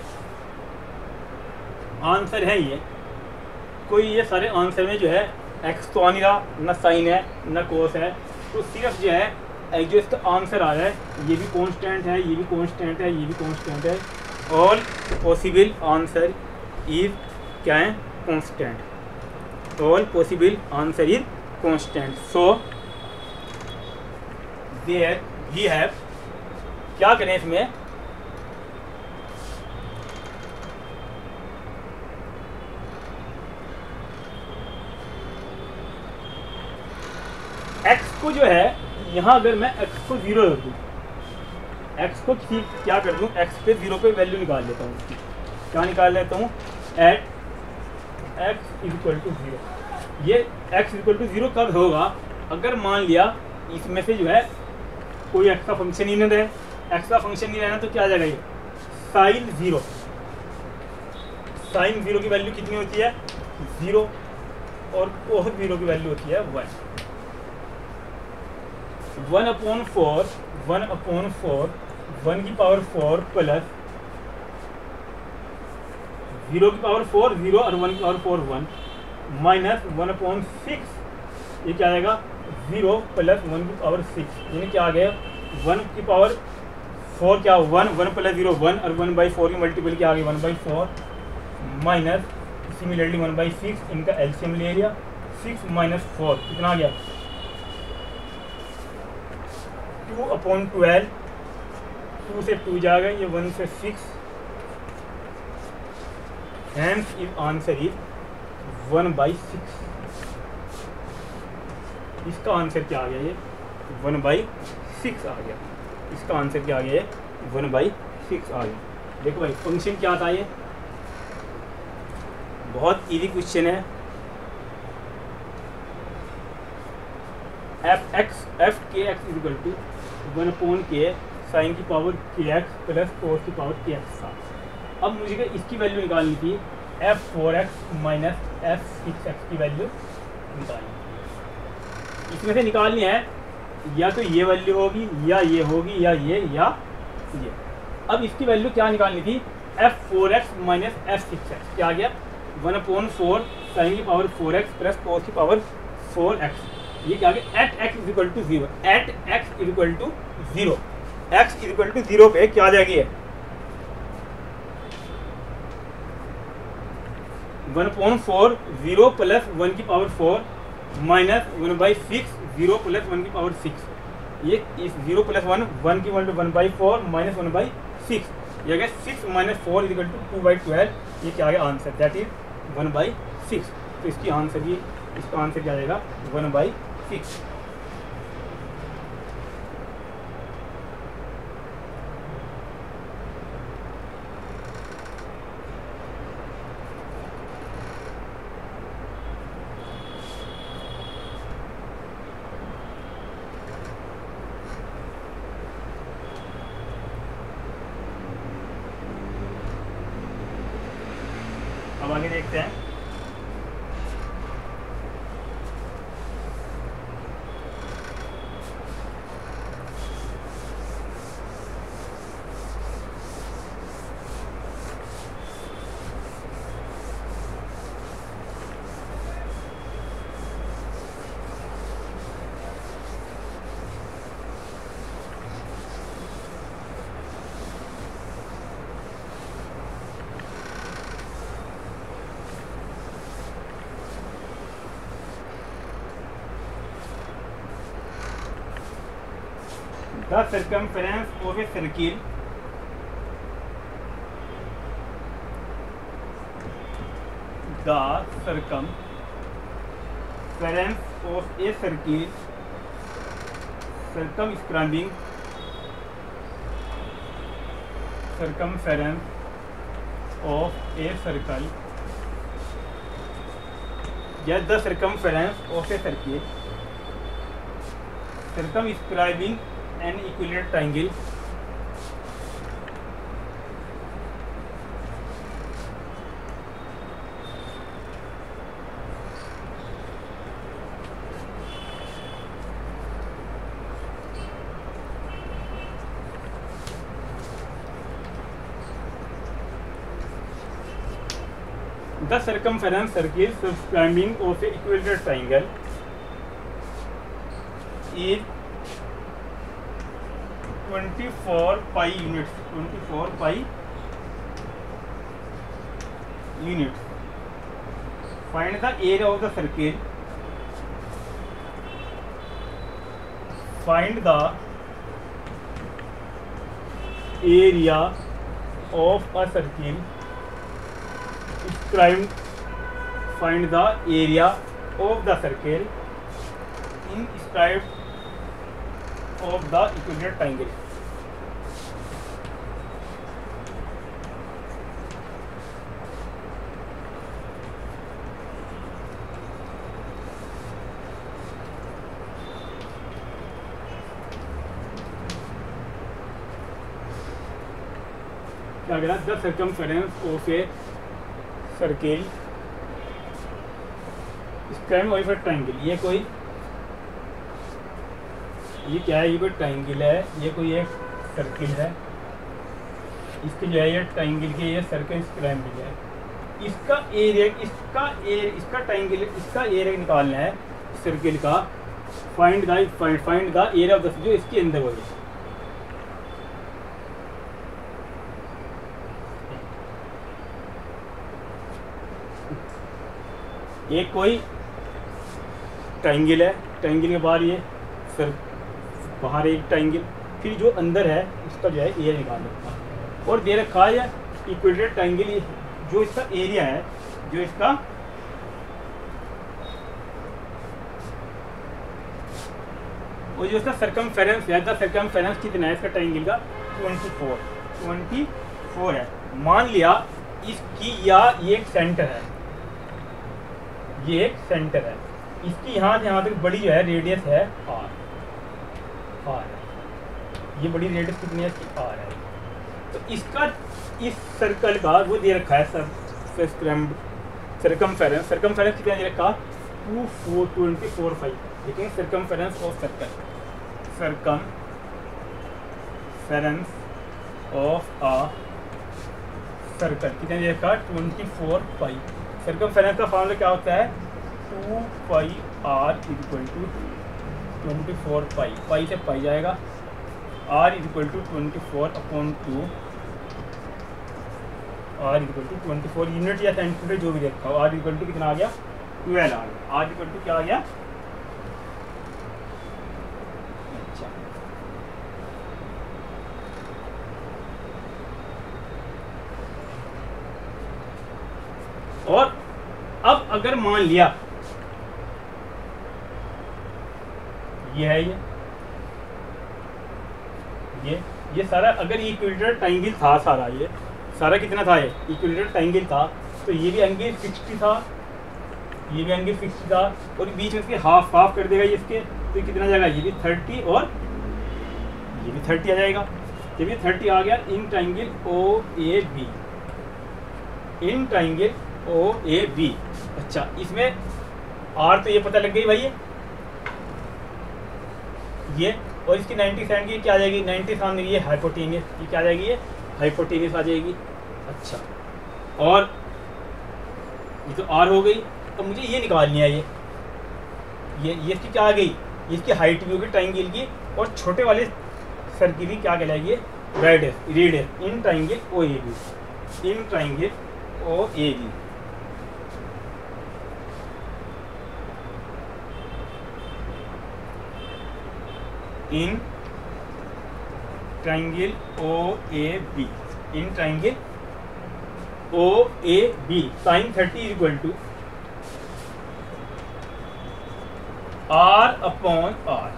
आंसर है ये कोई, ये सारे आंसर में जो है एक्स तो आ नहीं रहा, न साइन है न कोस है, तो सिर्फ जो है जो इसका आंसर आ रहा है ये भी कांस्टेंट है, ये भी कांस्टेंट है, ये भी कांस्टेंट है, ऑल पॉसिबल आंसर इज क्या है, constant, all possible answer is constant. So there we have, क्या करें इसमें, एक्स को जो है यहाँ अगर मैं x को जीरो रख दूँ, x को किसी क्या कर दूँ, x पे जीरो पे वैल्यू निकाल लेता हूँ, क्या निकाल लेता हूँ, at x equal to zero. ये x इक्वल टू जीरो कब होगा, अगर मान लिया इसमें से जो है कोई x का फंक्शन ही नहीं रहे, x का फंक्शन नहीं रहना तो क्या आ जाएगा, ये साइन जीरो, साइन जीरो की वैल्यू कितनी होती है, जीरो, और कोस जीरो की वैल्यू होती है one. One upon four, one upon four, one की पावर फोर प्लस जीरो की पावर फोर, जीरो और वन की power four one, minus one upon six, ये क्या आएगा, जीरो प्लस वन की पावर सिक्स, यानी क्या आ गया, वन की पावर फोर क्या, one, one plus zero one, और वन बाई फोर की मल्टीपल क्या आ गई, one by four, minus similarly one by six, इनका एलसीएम ले लिया, सिक्स माइनस फोर कितना आ गया, टू अपॉन ट्वेल्व, टू से टू जाएगा, ये वन से six, hence is answer is one by six. इसका आंसर क्या आ गया, ये वन बाई सिक्स आ गया, इसका आंसर क्या आ गया, ये वन बाई सिक्स आ गया। देखो भाई फंक्शन क्या था, ये बहुत इजी क्वेश्चन है, f x f k x equal to one upon k sine की power k x plus cos की पावर के एक्स था। अब मुझे इसकी वैल्यू निकालनी थी, f four x minus f six x की वैल्यू निकालनी, इसमें से निकालनी है, या तो ये वैल्यू होगी, या ये होगी, या ये, या ये। अब इसकी वैल्यू क्या निकालनी थी, f four x minus f six x, क्या आ गया, वन अपॉन फोर साइन की power four x plus cos की पावर फोर एक्स, ये क्या आ गया, at x is equal to zero, at x is equal to zero, x is equal to zero पे क्या आ जाएगी, one point four zero plus one की power four minus one by six zero plus one की power six, ये इस zero plus one one की one one by four minus one by six, ये अगर six minus four equal to two by twelve, ये क्या आ गया answer, that is one by six. तो इसकी आंसर ये इसका आंसर क्या आएगा वन बाई सिक्स। अब आगे देखते हैं। The circumference of a circle the circumference of a circle circumscribing circumference of a circle yes the circumference of a circle circumscribing an equilateral triangle the circumference circle circumscribing of a equilateral triangle is twenty-four pi units twenty-four pi units find the area of the circle find the area of a circle describe find the area of the circle in described of the equilateral triangle क्या कह रहा है the circumference of a circle square of a triangle, ये कोई ये क्या है, ये कोई ट्रायंगल है, ये कोई एक सर्किल है, इसके जो है ये ट्रायंगल के ये सर्किल स्क्वायर है, इसका एरिया इसका एरिया इसका ट्रायंगल इसका एरिया निकालना है सर्किल का, find the find the area of the जो इसके अंदर हो जाए। ये कोई ट्रायंगल है, ट्रायंगल के बाहर ये सर बाहर एक ट्रायंगल, फिर जो अंदर है इसका जो है एरिया निकाल रखा और दे रखा है इक्विलेटरल ट्रायंगल, जो इसका एरिया है जो इसका और जो इसका सर्कमफेरेंस है, द सर्कमफेरेंस कितना है इसका ट्रायंगल का चौबीस चौबीस है। मान लिया इसकी या ये एक सेंटर है, ये एक सेंटर है, इसकी यहाँ से यहाँ तक बड़ी जो है रेडियस है आर आर है, ये बड़ी रेडियस कितनी है इसकी आर है। तो इसका इस सर्कल का वो दे रखा है सर सर्कमफेरेंस सर्कमफेरेंस कितना दे रखा two four twenty four five, लेकिन circumference of circle circumference of a circle कितना दे रखा ट्वेंटी फोर फाइव। सर्कमफेरेंस का फॉर्मूला क्या होता है two pi r equal to twenty four pi, pi से पाई जाएगा, r equal to twenty four upon two r equal to twenty four unit या सेंटीमीटर जो भी रखा हो, आर इक्वल टू कितना आ गया, ट्वेल्व आ गया। आर इक्वल टू क्या आ गया, अच्छा और अब अगर मान लिया ये है ये ये ये सारा अगर इक्विलेटरल ट्रायंगल था, सारा ये सारा कितना था, ये इक्विलेटरल ट्रायंगल था, तो ये भी एंगल सिक्सटी था, ये भी एंगल सिक्सटी था, और बीच में इसके हाफ हाफ कर देगा ये इसके, तो ये कितना जाएगा, ये भी थर्टी और ये भी थर्टी आ जाएगा। जब ये थर्टी आ गया in triangle O A B, in triangle O A B. अच्छा इसमें आर तो ये पता लग गई भाई, ये ये और इसकी नाइन्टी सेवन की क्या आ जाएगी, नाइन्टी सामने ये हाइपोटेनियस, ये क्या आ जाएगी, ये हाइपोटेनियस आ जाएगी। अच्छा और ये तो आर हो गई, तो मुझे ये निकालनी है, ये ये ये इसकी क्या आ गई, ये इसकी हाइट भी होगी ट्रायंगल की, और छोटे वाले सर्किल की क्या कहलाएगी, radius radius in triangle O A B, in triangle O A B. In triangle O A B, in triangle O A B sine thirty equal to r upon R,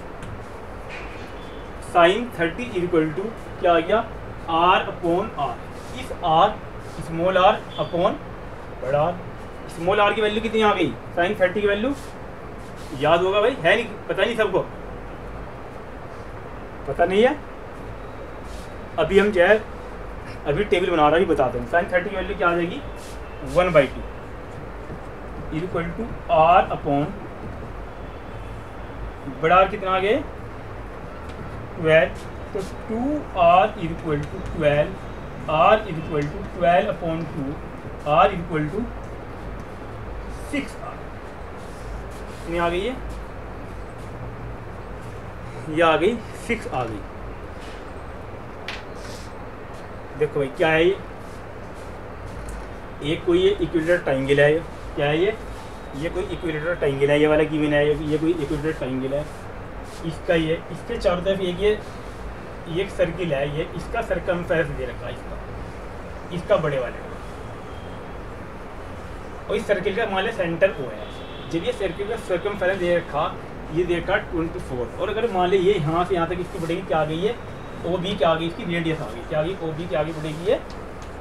sine thirty equal to क्या आ गया, r upon R. इस r small r upon बड़ा R, small r की value कितनी आ गई, sign thirty की वैल्यू याद होगा भाई, है नहीं, पता नहीं सबको, पता नहीं है। अभी हम जो है अभी टेबल बना रहा ही बताते हैं। साइन थर्टी की वैल्यू क्या आ जाएगी, one by two equal to r upon बड़ा आर कितना आ गए, ट्वेल्व, तो two r equal to twelve, r equal to twelve upon two, r equal to six r, कितनी आ गई है, ये आ गई सिक्स आ गई। देखो भाई क्या है ये, एक कोई ये इक्विलेटरल ट्रायंगल है, ये क्या है, ये ये कोई इक्विलेटरल ट्रायंगल है, ये वाला गिवन है, ये कोई इक्विलेटरल ट्रायंगल है, इसका ये इसके चारों तरफ एक ये ये एक सर्किल है, ये इसका सरकमफेरेंस दे रखा है, इसका इसका बड़े वाले का, और इस सर्किल का मान लें सेंटर ओ है। जब ये सर्किल का सरकमफेरेंस दे रखा, ये दे रखा ट्वेंटी फोर, और अगर मान लें ये यहाँ से यहाँ तक इसकी बढ़ेगी क्या आ गई है, ओ बी क्या आ गई, इसकी रेडियस आ गई, क्या आ गई, ओ बी क्या आगे बढ़ेगी, है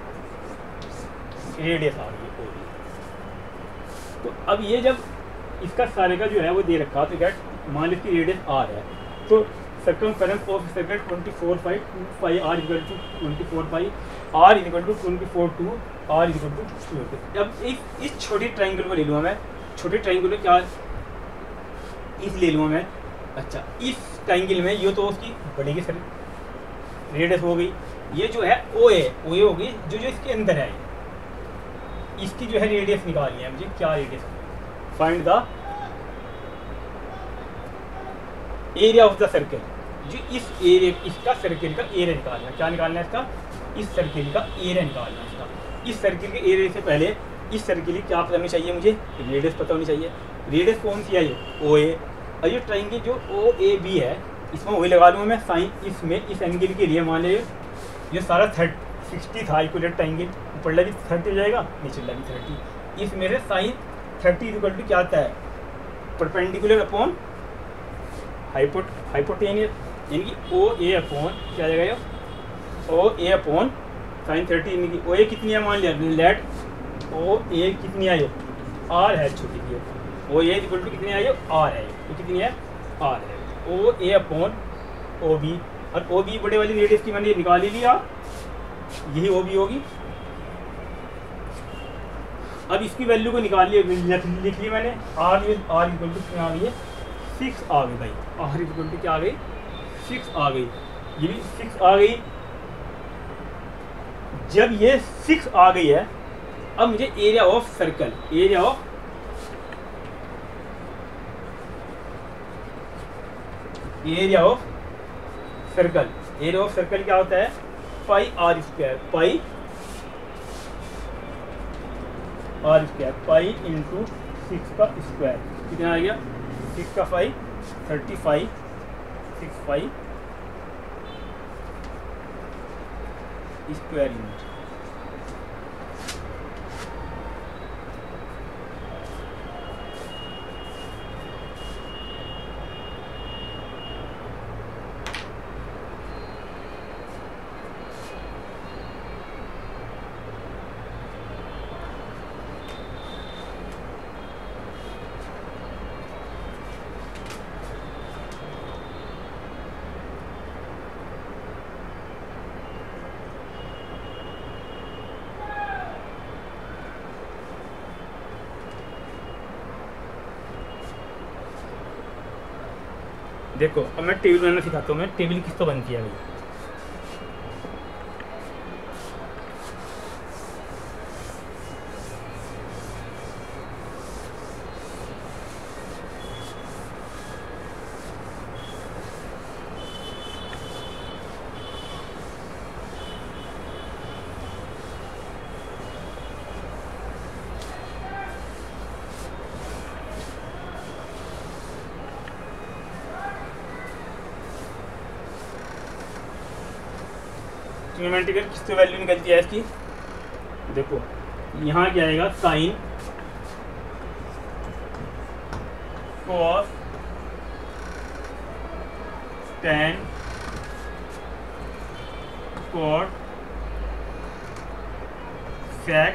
रेडियस आ गई ओ बी। तो अब ये जब इसका सारे का जो है वो दे रखा, तो क्या मान लें इसकी रेडियस आर है, तो circumference of circle twenty four five two five r equal to twenty four five r equal to twenty four two r equal to twenty. अब एक इस छोटी ट्रायंगल को ले लूँगा मैं, छोटे ट्रायंगल में क्या इस ले लूँगा मैं। अच्छा इस ट्रायंगल में ये तो उसकी बढ़ेगी सर रेडियस हो गई, ये जो है ओ ए ओ ए होगी, जो जो इसके अंदर है इसकी जो है रेडियस निकालनी है मुझे, क्या radius, find the area of the circle, जो इस एरिया इसका सर्किल का एरिया निकालना है, क्या निकालना है इसका, इस सर्किल का एरिया निकालना है इसका। इस सर्किल के एरिया से पहले इस सर्किल की क्या पता होनी चाहिए मुझे, रेडियस पता होनी चाहिए। रेडियस कौन सी है, ये ओ ए, और ये ट्रायंगल जो ओ ए बी है इसमें वही लगा लूँगा मैं साइन, इसमें इस एंगल के लिए मान ले ये सारा थर्ट सिक्सटी था इक्वलेट ट्रायंगल, ऊपर भी थर्टी हो जाएगा, नीचे भी थर्टी, इस मेरे साइन थर्टी इक्वल टू क्या आता है, परपेंडिकुलर अपॉन हाइपोट हाइपोटेनियस, यानी कि ओ ए अपॉन क्या आ जाएगा, O A upon sine thirty, यानी कि ओ ए कितनी है मान लिया, लेट ओ ए कितनी आई आर है, छोटी सी ओ ए इक्वल टू कितनी आई आर है, तो कितनी है आर है, ओ ए अपॉन ओ बी, और ओ बी बड़े वाली रेडियस की मैंने निकाल ही लिया, यही ओ बी होगी। अब इसकी वैल्यू को निकाल लिया, लिख ली मैंने, आर आर इक्वल टू कितना आ गई है, सिक्स आ गई भाई, आर इक्वल टू क्या आ गई, सिक्स आ गई, ये भी सिक्स आ गई। जब ये सिक्स आ गई है, अब मुझे area of circle, area of area of circle, area of circle क्या होता है, pi r square, pi r square pi into six का स्क्वायर कितना आ गया सिक्स का five thirty five six five square unit. देखो अब मैं टेबल बनाना सिखाता हूँ। मैं टेबल किस तो बनती है भाई। ट्रिग्नोमेट्रिकल किस तो वैल्यू निकलती है इसकी। देखो यहाँ क्या आएगा sine cos tan cot sec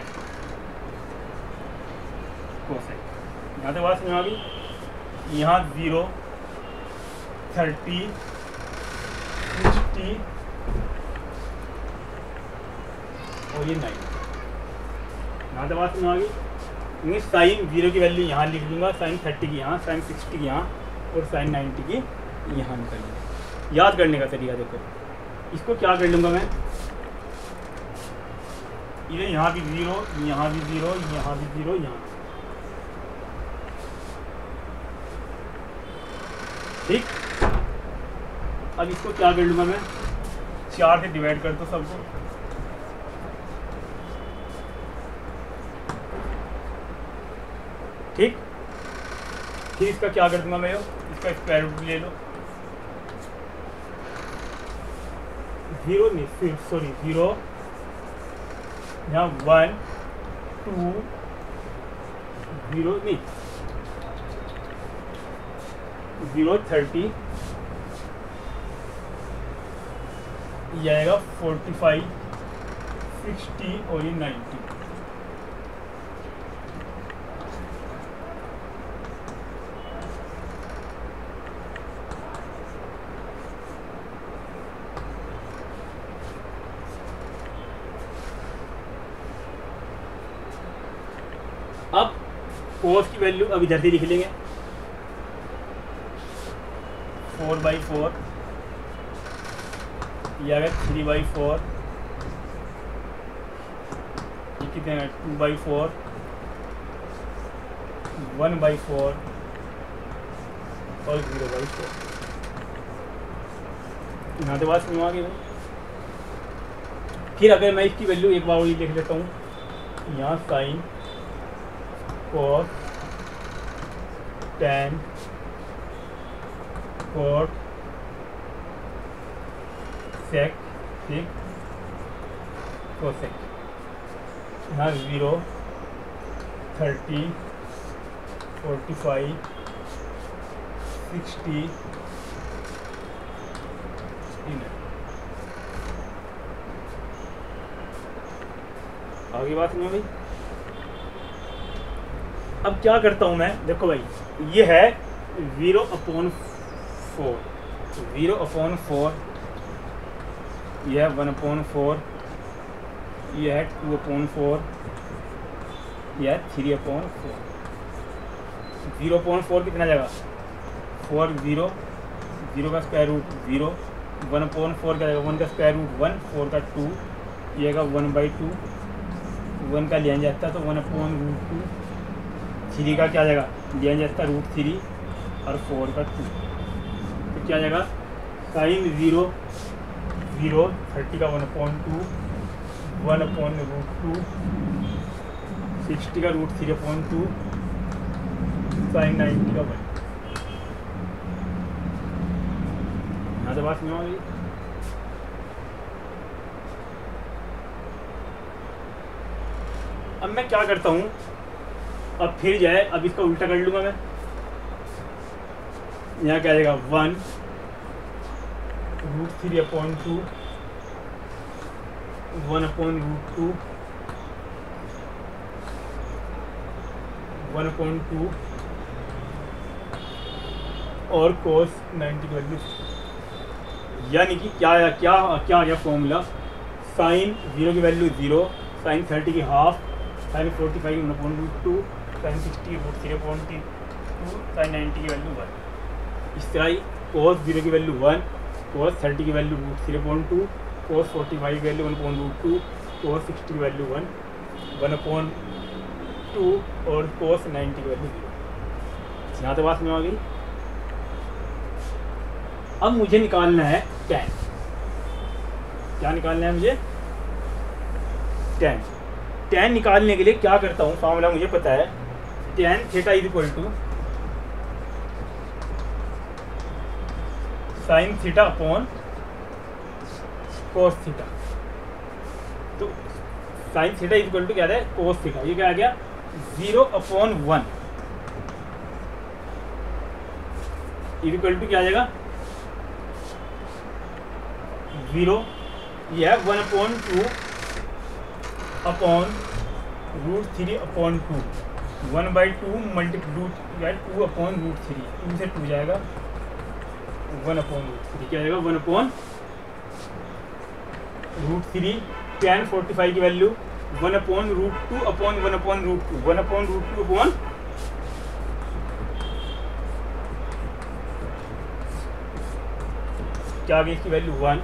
cosec. यहाँ तक बात समझ आ गई। यहाँ जीरो थर्टी सिक्सटी और ये नाइन। यहाँ तक बात समझ आ गई। साइन जीरो की वैल्यू यहाँ लिख दूंगा, साइन थर्टी की यहाँ, साइन सिक्सटी की यहाँ और साइन नाइन्टी की यहाँ निकल लूँगा। याद करने का तरीका देखो, इसको क्या कर लूँगा मैं, ये यहाँ भी ज़ीरो, यहाँ भी ज़ीरो, यहाँ भी ज़ीरो, यहाँ ठीक। अब इसको क्या कर लूँगा मैं, चार से डिवाइड कर दो सबको, ठीक। फिर इसका क्या कर दूंगा मैं, इसका स्क्वायर रूट ले लो, जीरो नहीं सिर्फ सॉरी जीरो, यहाँ वन टू जीरो नहीं जीरो थर्टी, ये आएगा फोर्टी फाइव सिक्सटी और ये नाइन्टी। अब कोस की वैल्यू अब इधर से लिख लेंगे, फोर बाई फोर, ये आ गया थ्री बाई फोर, ये कितने हैं two by four, one by four और जीरो बाई फोर। यहाँ तो बात समझ आ गई। फिर अगर मैं इसकी वैल्यू एक बार और लिख लेता हूँ, यहाँ sine cos tan cot sec ठीक कोसेक, यहाँ zero thirty forty five sixty आगे बात नहीं भाई। अब क्या करता हूँ मैं, देखो भाई ये है zero upon four, zero upon four, यह है वन अपॉन फोर, यह है टू अपॉन फोर, यह है three upon four. Zero upon four कितना जाएगा, फोर ज़ीरो, ज़ीरो का square root zero, one upon four का जाएगा वन का स्क्वायर रूट वन, फोर का टू, ये आएगा वन बाई टू, वन का लिया जाता है तो one upon root two, three का क्या जाएगा लिया जाता है रूट थ्री और फोर का टू, तो क्या जाएगा साइन ज़ीरो ज़ीरो थर्टी का one upon two, one upon root two, sixty का root three upon two sine ninety का वन। यहाँ से बात समझ आ गई। अब मैं क्या करता हूँ, अब फिर जाए, अब इसका उल्टा कर लूँगा मैं। यहाँ क्या आएगा, one root three upon two one upon root two one upon two और कोस नाइन्टी की वैल्यू। यानी कि क्या आया, क्या क्या आ गया फॉर्मूला, साइन जीरो की वैल्यू जीरो, साइन थर्टी की half, sine forty five one upon root two, sine sixty root three upon two, sine ninety की वैल्यू वन। इस तरह ही कोस जीरो की वैल्यू वन, कोस थर्टी की value root three upon two, cos forty five की value one upon root two, cos sixty की value one one upon two और cos ninety की वैल्यू जीरो। यहाँ तो बात में आ गई। अब मुझे निकालना है टेन। क्या निकालना है मुझे, टेन। टेन निकालने के लिए क्या करता हूँ, फॉर्मूला मुझे पता है, tan theta is equal to sine theta upon cos theta. तो sine theta is equal to क्या है, कोस थीटा। ये क्या आ गया, zero upon one is equal to क्या आ जाएगा, जीरो, ये है one upon two upon root three upon two, one by two multiply या two upon root three, two से टू जाएगा, वन अपॉन रूट थ्री क्या जाएगा, one upon root three, tan forty five की value one upon root two upon one upon root two, one upon root two upon क्या आ गई इसकी value one.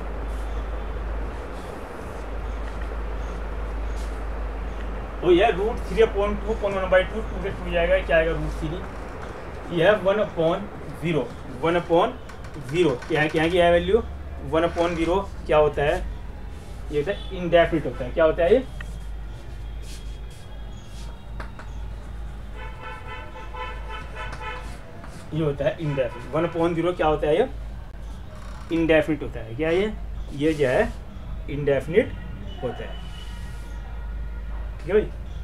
तो यह root three upon two upon one by two, two से two जाएगा, क्या आएगा रूट थ्री। यह one upon zero, one upon zero क्या है, क्या है, क्या है वैल्यू, वन अपॉन जीरो क्या होता है, ये होता है इंडेफिनिट होता है। क्या होता है ये, ये होता है इंडेफिनिट। वन अपॉन जीरो क्या होता है, ये इंडेफिनिट होता है। क्या ये ये जो है इंडेफिनिट होता है। ठीक है भाई,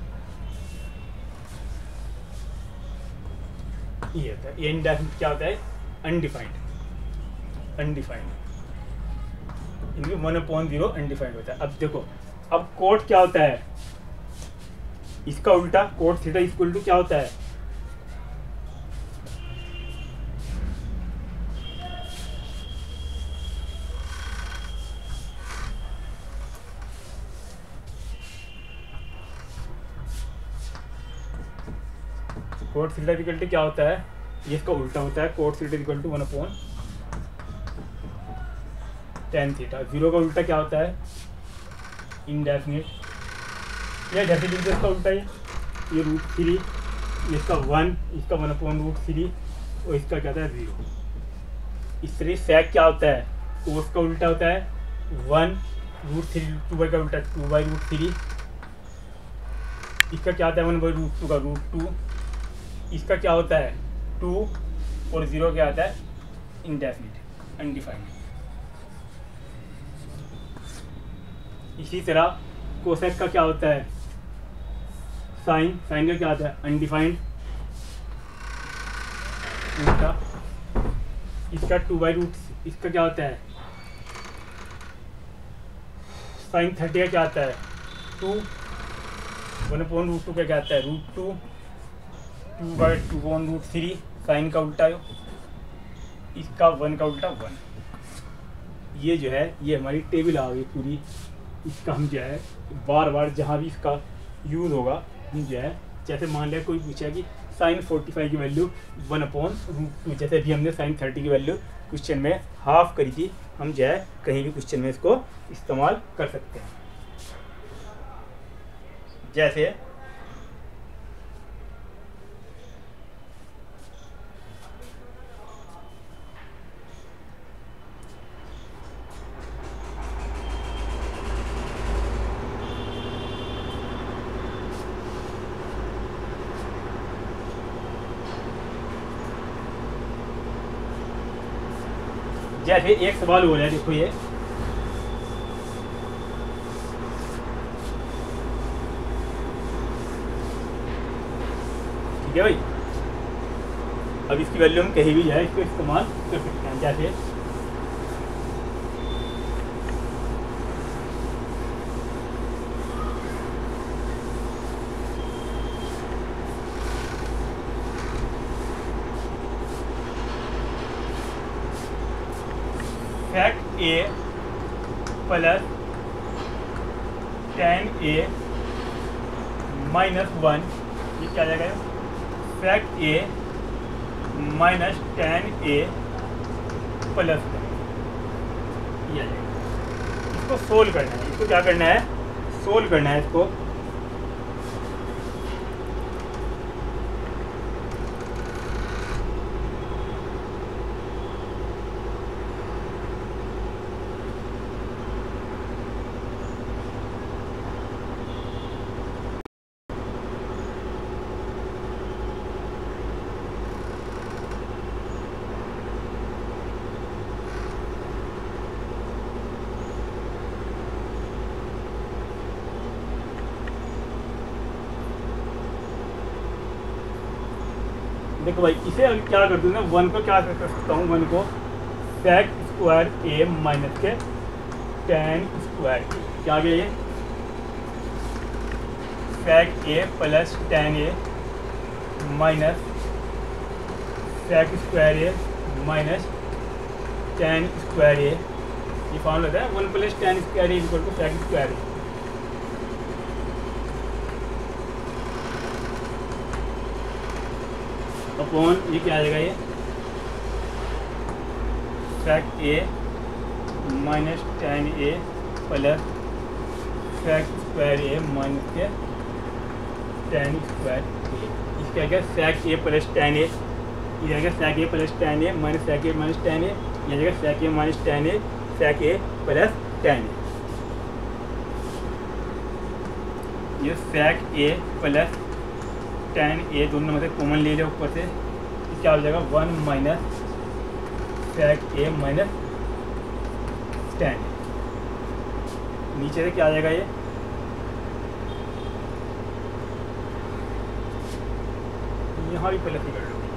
ये होता है, ये इंडेफिनिट क्या होता है, अनडिफाइंड। अनडिफाइंड इनकी वन अपॉन जीरो अनडिफाइंड होता है। अब देखो, अब कोट क्या होता है, इसका उल्टा कोट थीटा इक्वल टू क्या होता है, कोट थीटा इक्वल टू क्या होता है, ये इसका उल्टा होता है, cot theta equal to one upon tan theta. Zero का उल्टा क्या होता है, इंडेफिनिट। या जैसे लिखते इसका उल्टा है, ये रूट थ्री, इसका वन, इसका वन अपॉन रूट थ्री और इसका क्या होता है जीरो। इस तरह सेक क्या होता है, कोस का उल्टा होता है one, root three, two by का उल्टा टू बाई रूट थ्री, इसका क्या होता है वन बाई रूट टू का रूट टू, इसका क्या होता है टू और ज़ीरो क्या आता है इंडेफिनिट, अनडिफाइंड। इसी तरह कोसेक का क्या होता है, साइन, साइन का क्या आता है अनडिफाइंड उल्टा। इसका टू बाई रूट, इसका क्या होता है साइन थर्टी का क्या आता है two, one upon root two का क्या आता है root two, two by two upon root three, sine का उल्टा है इसका वन का उल्टा वन। ये जो है ये हमारी टेबल आ गई पूरी। इसका हम जो है बार बार जहाँ भी इसका यूज़ होगा हम जो है, जैसे मान लिया कोई पूछा कि साइन फोर्टी फाइव की value one upon root two, जैसे अभी हमने साइन थर्टी की वैल्यू क्वेश्चन में हाफ करी थी, हम जो है कहीं भी क्वेश्चन में इसको इस्तेमाल कर सकते हैं। जैसे जैसे एक सवाल हो रहा है, देखो ये ठीक है भाई। अब इसकी वैल्यू हम कहीं भी जाए इसको इस्तेमाल कर सकते हैं। जैसे fact A plus tan A minus one, ये क्या आ जाएगा? Fact A minus tan A plus one, ये आ जाएगा। इसको सोल्व करना है, इसको क्या करना है? सोल्व करना है इसको। देखो भाई, इसे अगर क्या कर दूँ ना, वन को क्या कर सकता हूँ? वन को सेक स्क्वायर ए माइनस के टेन स्क्वायर ए, क्या आ गया ये? Sec A plus tan A minus sec square A minus tan square A, ये फॉर्मूला होता है one plus tan square A equal to sec square A. Upon ये क्या आ जाएगा? ये sec A minus tan A plus sec square A minus के tan square A, इसका क्या? Sec A plus tan A, ये जाएगा sec A plus tan A minus sec A minus tan A, ये जाएगा sec A minus tan A sec A plus tan A. ये sec A plus tan ए दोनों में से कॉमन ले लिया ऊपर से, क्या हो जाएगा? One minus sec A minus tan, नीचे से क्या आ जाएगा? ये यहाँ भी प्लस ही कर लो,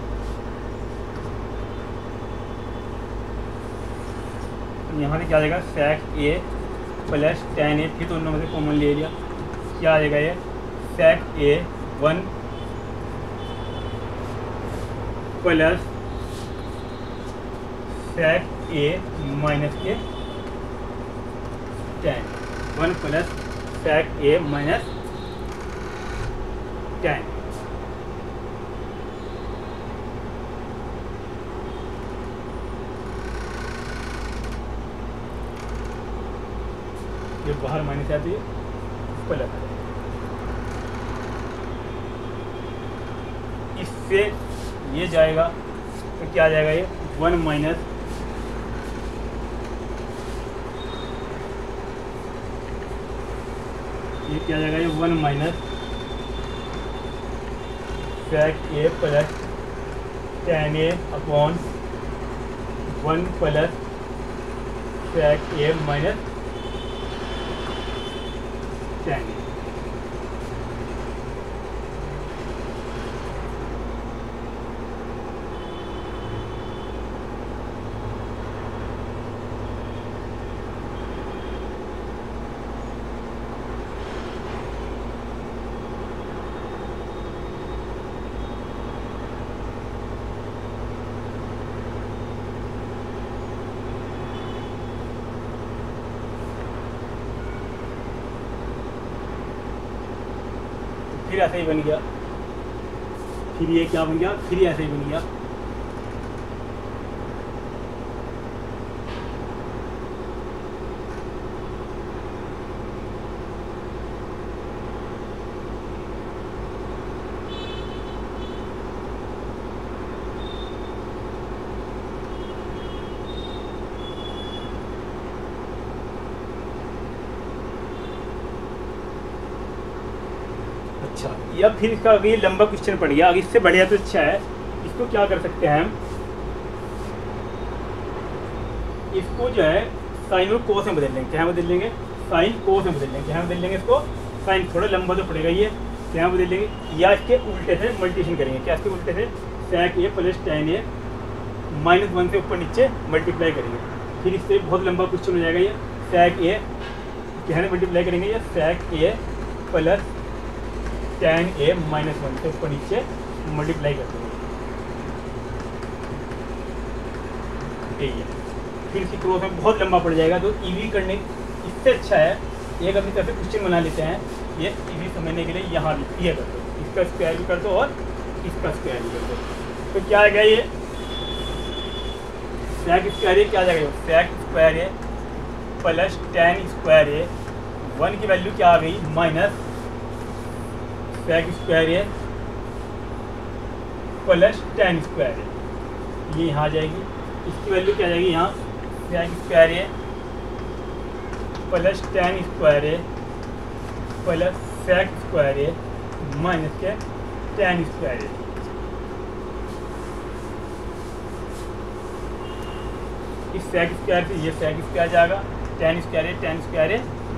यहाँ से क्या आ जाएगा? Sec A plus tan A, फिर दोनों में से कॉमन ले लिया, क्या आ जाएगा? ये sec A one plus sec A minus के tan, one plus sec A minus tan. ये बाहर माइनस आती है, प्लस इससे ये जाएगा तो क्या आ जाएगा? ये वन माइनस ये क्या आ जाएगा? ये one minus sec A plus tan A upon one plus sec A minus tan A. फिर ऐसा ही बन गया, फिर ये क्या बन गया? फिर ऐसा ही बन गया। अच्छा, या फिर इसका अभी लंबा क्वेश्चन पड़ गया, अगर इससे बढ़िया तो अच्छा है। इसको क्या कर सकते हैं हम? इसको जो है साइन और कोस में बदल लेंगे। क्या बदल लेंगे? साइन कोस में बदल लेंगे। क्या बदल लेंगे इसको? साइन थोड़ा लंबा तो पड़ेगा ये, क्या बदल लेंगे? या इसके उल्टे से मल्टीप्लिकेशन करेंगे। क्या इसके उल्टे से? sec A plus tan A minus one से ऊपर नीचे मल्टीप्लाई करेंगे। फिर इससे बहुत लंबा क्वेश्चन हो जाएगा ये। sec ए क्या है मल्टीप्लाई करेंगे ये sec A plus tan A minus one से ऊपर नीचे मल्टीप्लाई कर देंगे। यही है। फिर इसकी क्रॉस में बहुत लंबा पड़ जाएगा, तो ईवी करने इससे अच्छा है एक अपनी तरफ से क्वेश्चन बना लेते हैं। ये ईवी समझने के लिए यहाँ भी ये कर दो, इसका स्क्वायर भी कर दो और इसका स्क्वायर भी कर दो। तो क्या आ गया ये sec स्क्वायर ए क्या आ जाएगा? sec square A plus tan square A, one की वैल्यू क्या आ गई? Minus sec square A plus tan square A, ये यहाँ आ जाएगी। इसकी वैल्यू क्या आ जाएगी? यहाँ sec square A plus tan square A plus sec square A minus के tan स्क्वायर ए। इस sec स्क्वायर से ये sec स्क्वायर जाएगा, tan square A tan square A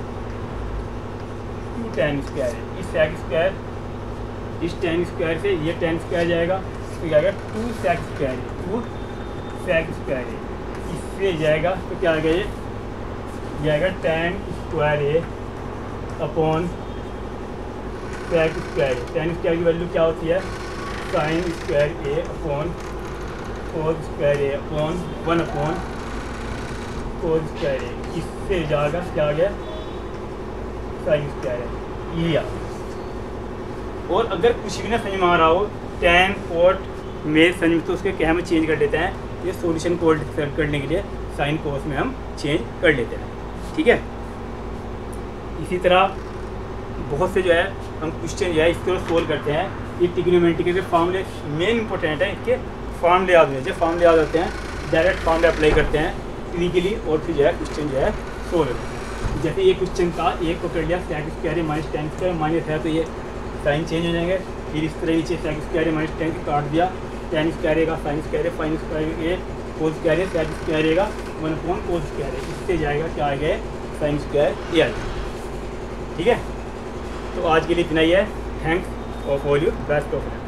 two tan square A. इस sec स्क्वायर इस tan square से ये tan square जाएगा, तो क्या आएगा? Two sec square A, two sec square A. इससे जाएगा तो क्या आ गया? ये जाएगा tan square A upon sec square A. tan square की वैल्यू क्या होती है? sin square A upon cos square A upon one upon cos square A. इससे जाएगा क्या आ गया? sin square A. ये आ गया। और अगर कुछ भी ना समझ में आ रहा हो tan cot में समझ, तो उसके क्या में चेंज कर लेते हैं, ये सॉल्यूशन कोड सेट करने के लिए साइन कोस में हम चेंज कर लेते हैं। ठीक है। इसी तरह बहुत से जो है हम क्वेश्चन जो है इस तरह सोल्व करते हैं। ये ट्रिग्नोमेट्री के फार्मूले मेन इंपॉर्टेंट है, इसके फार्मूले याद होते हैं। फार्मूले याद होते हैं, डायरेक्ट फार्मूले अप्लाई करते हैं फिजिकली, और फिर जो है क्वेश्चन जो है सोल्व करते हैं। जैसे ये क्वेश्चन था, एक को कर लिया sec square minus tan square minus है, तो ये साइन चेंज हो जाएंगे। फिर इस तरह नीचे sec स्क्वायर माइनस tan काट दिया, tan स्क्वायर का sine square fine square A cos square है, sec स्क्वायर का वन अपॉन कोस स्क्वायर है। इससे जाएगा क्या आ गया? साइन स्क्वायर ए आ जाएगा। ठीक है। तो आज के लिए इतना ही है। Thanks of all you, best of.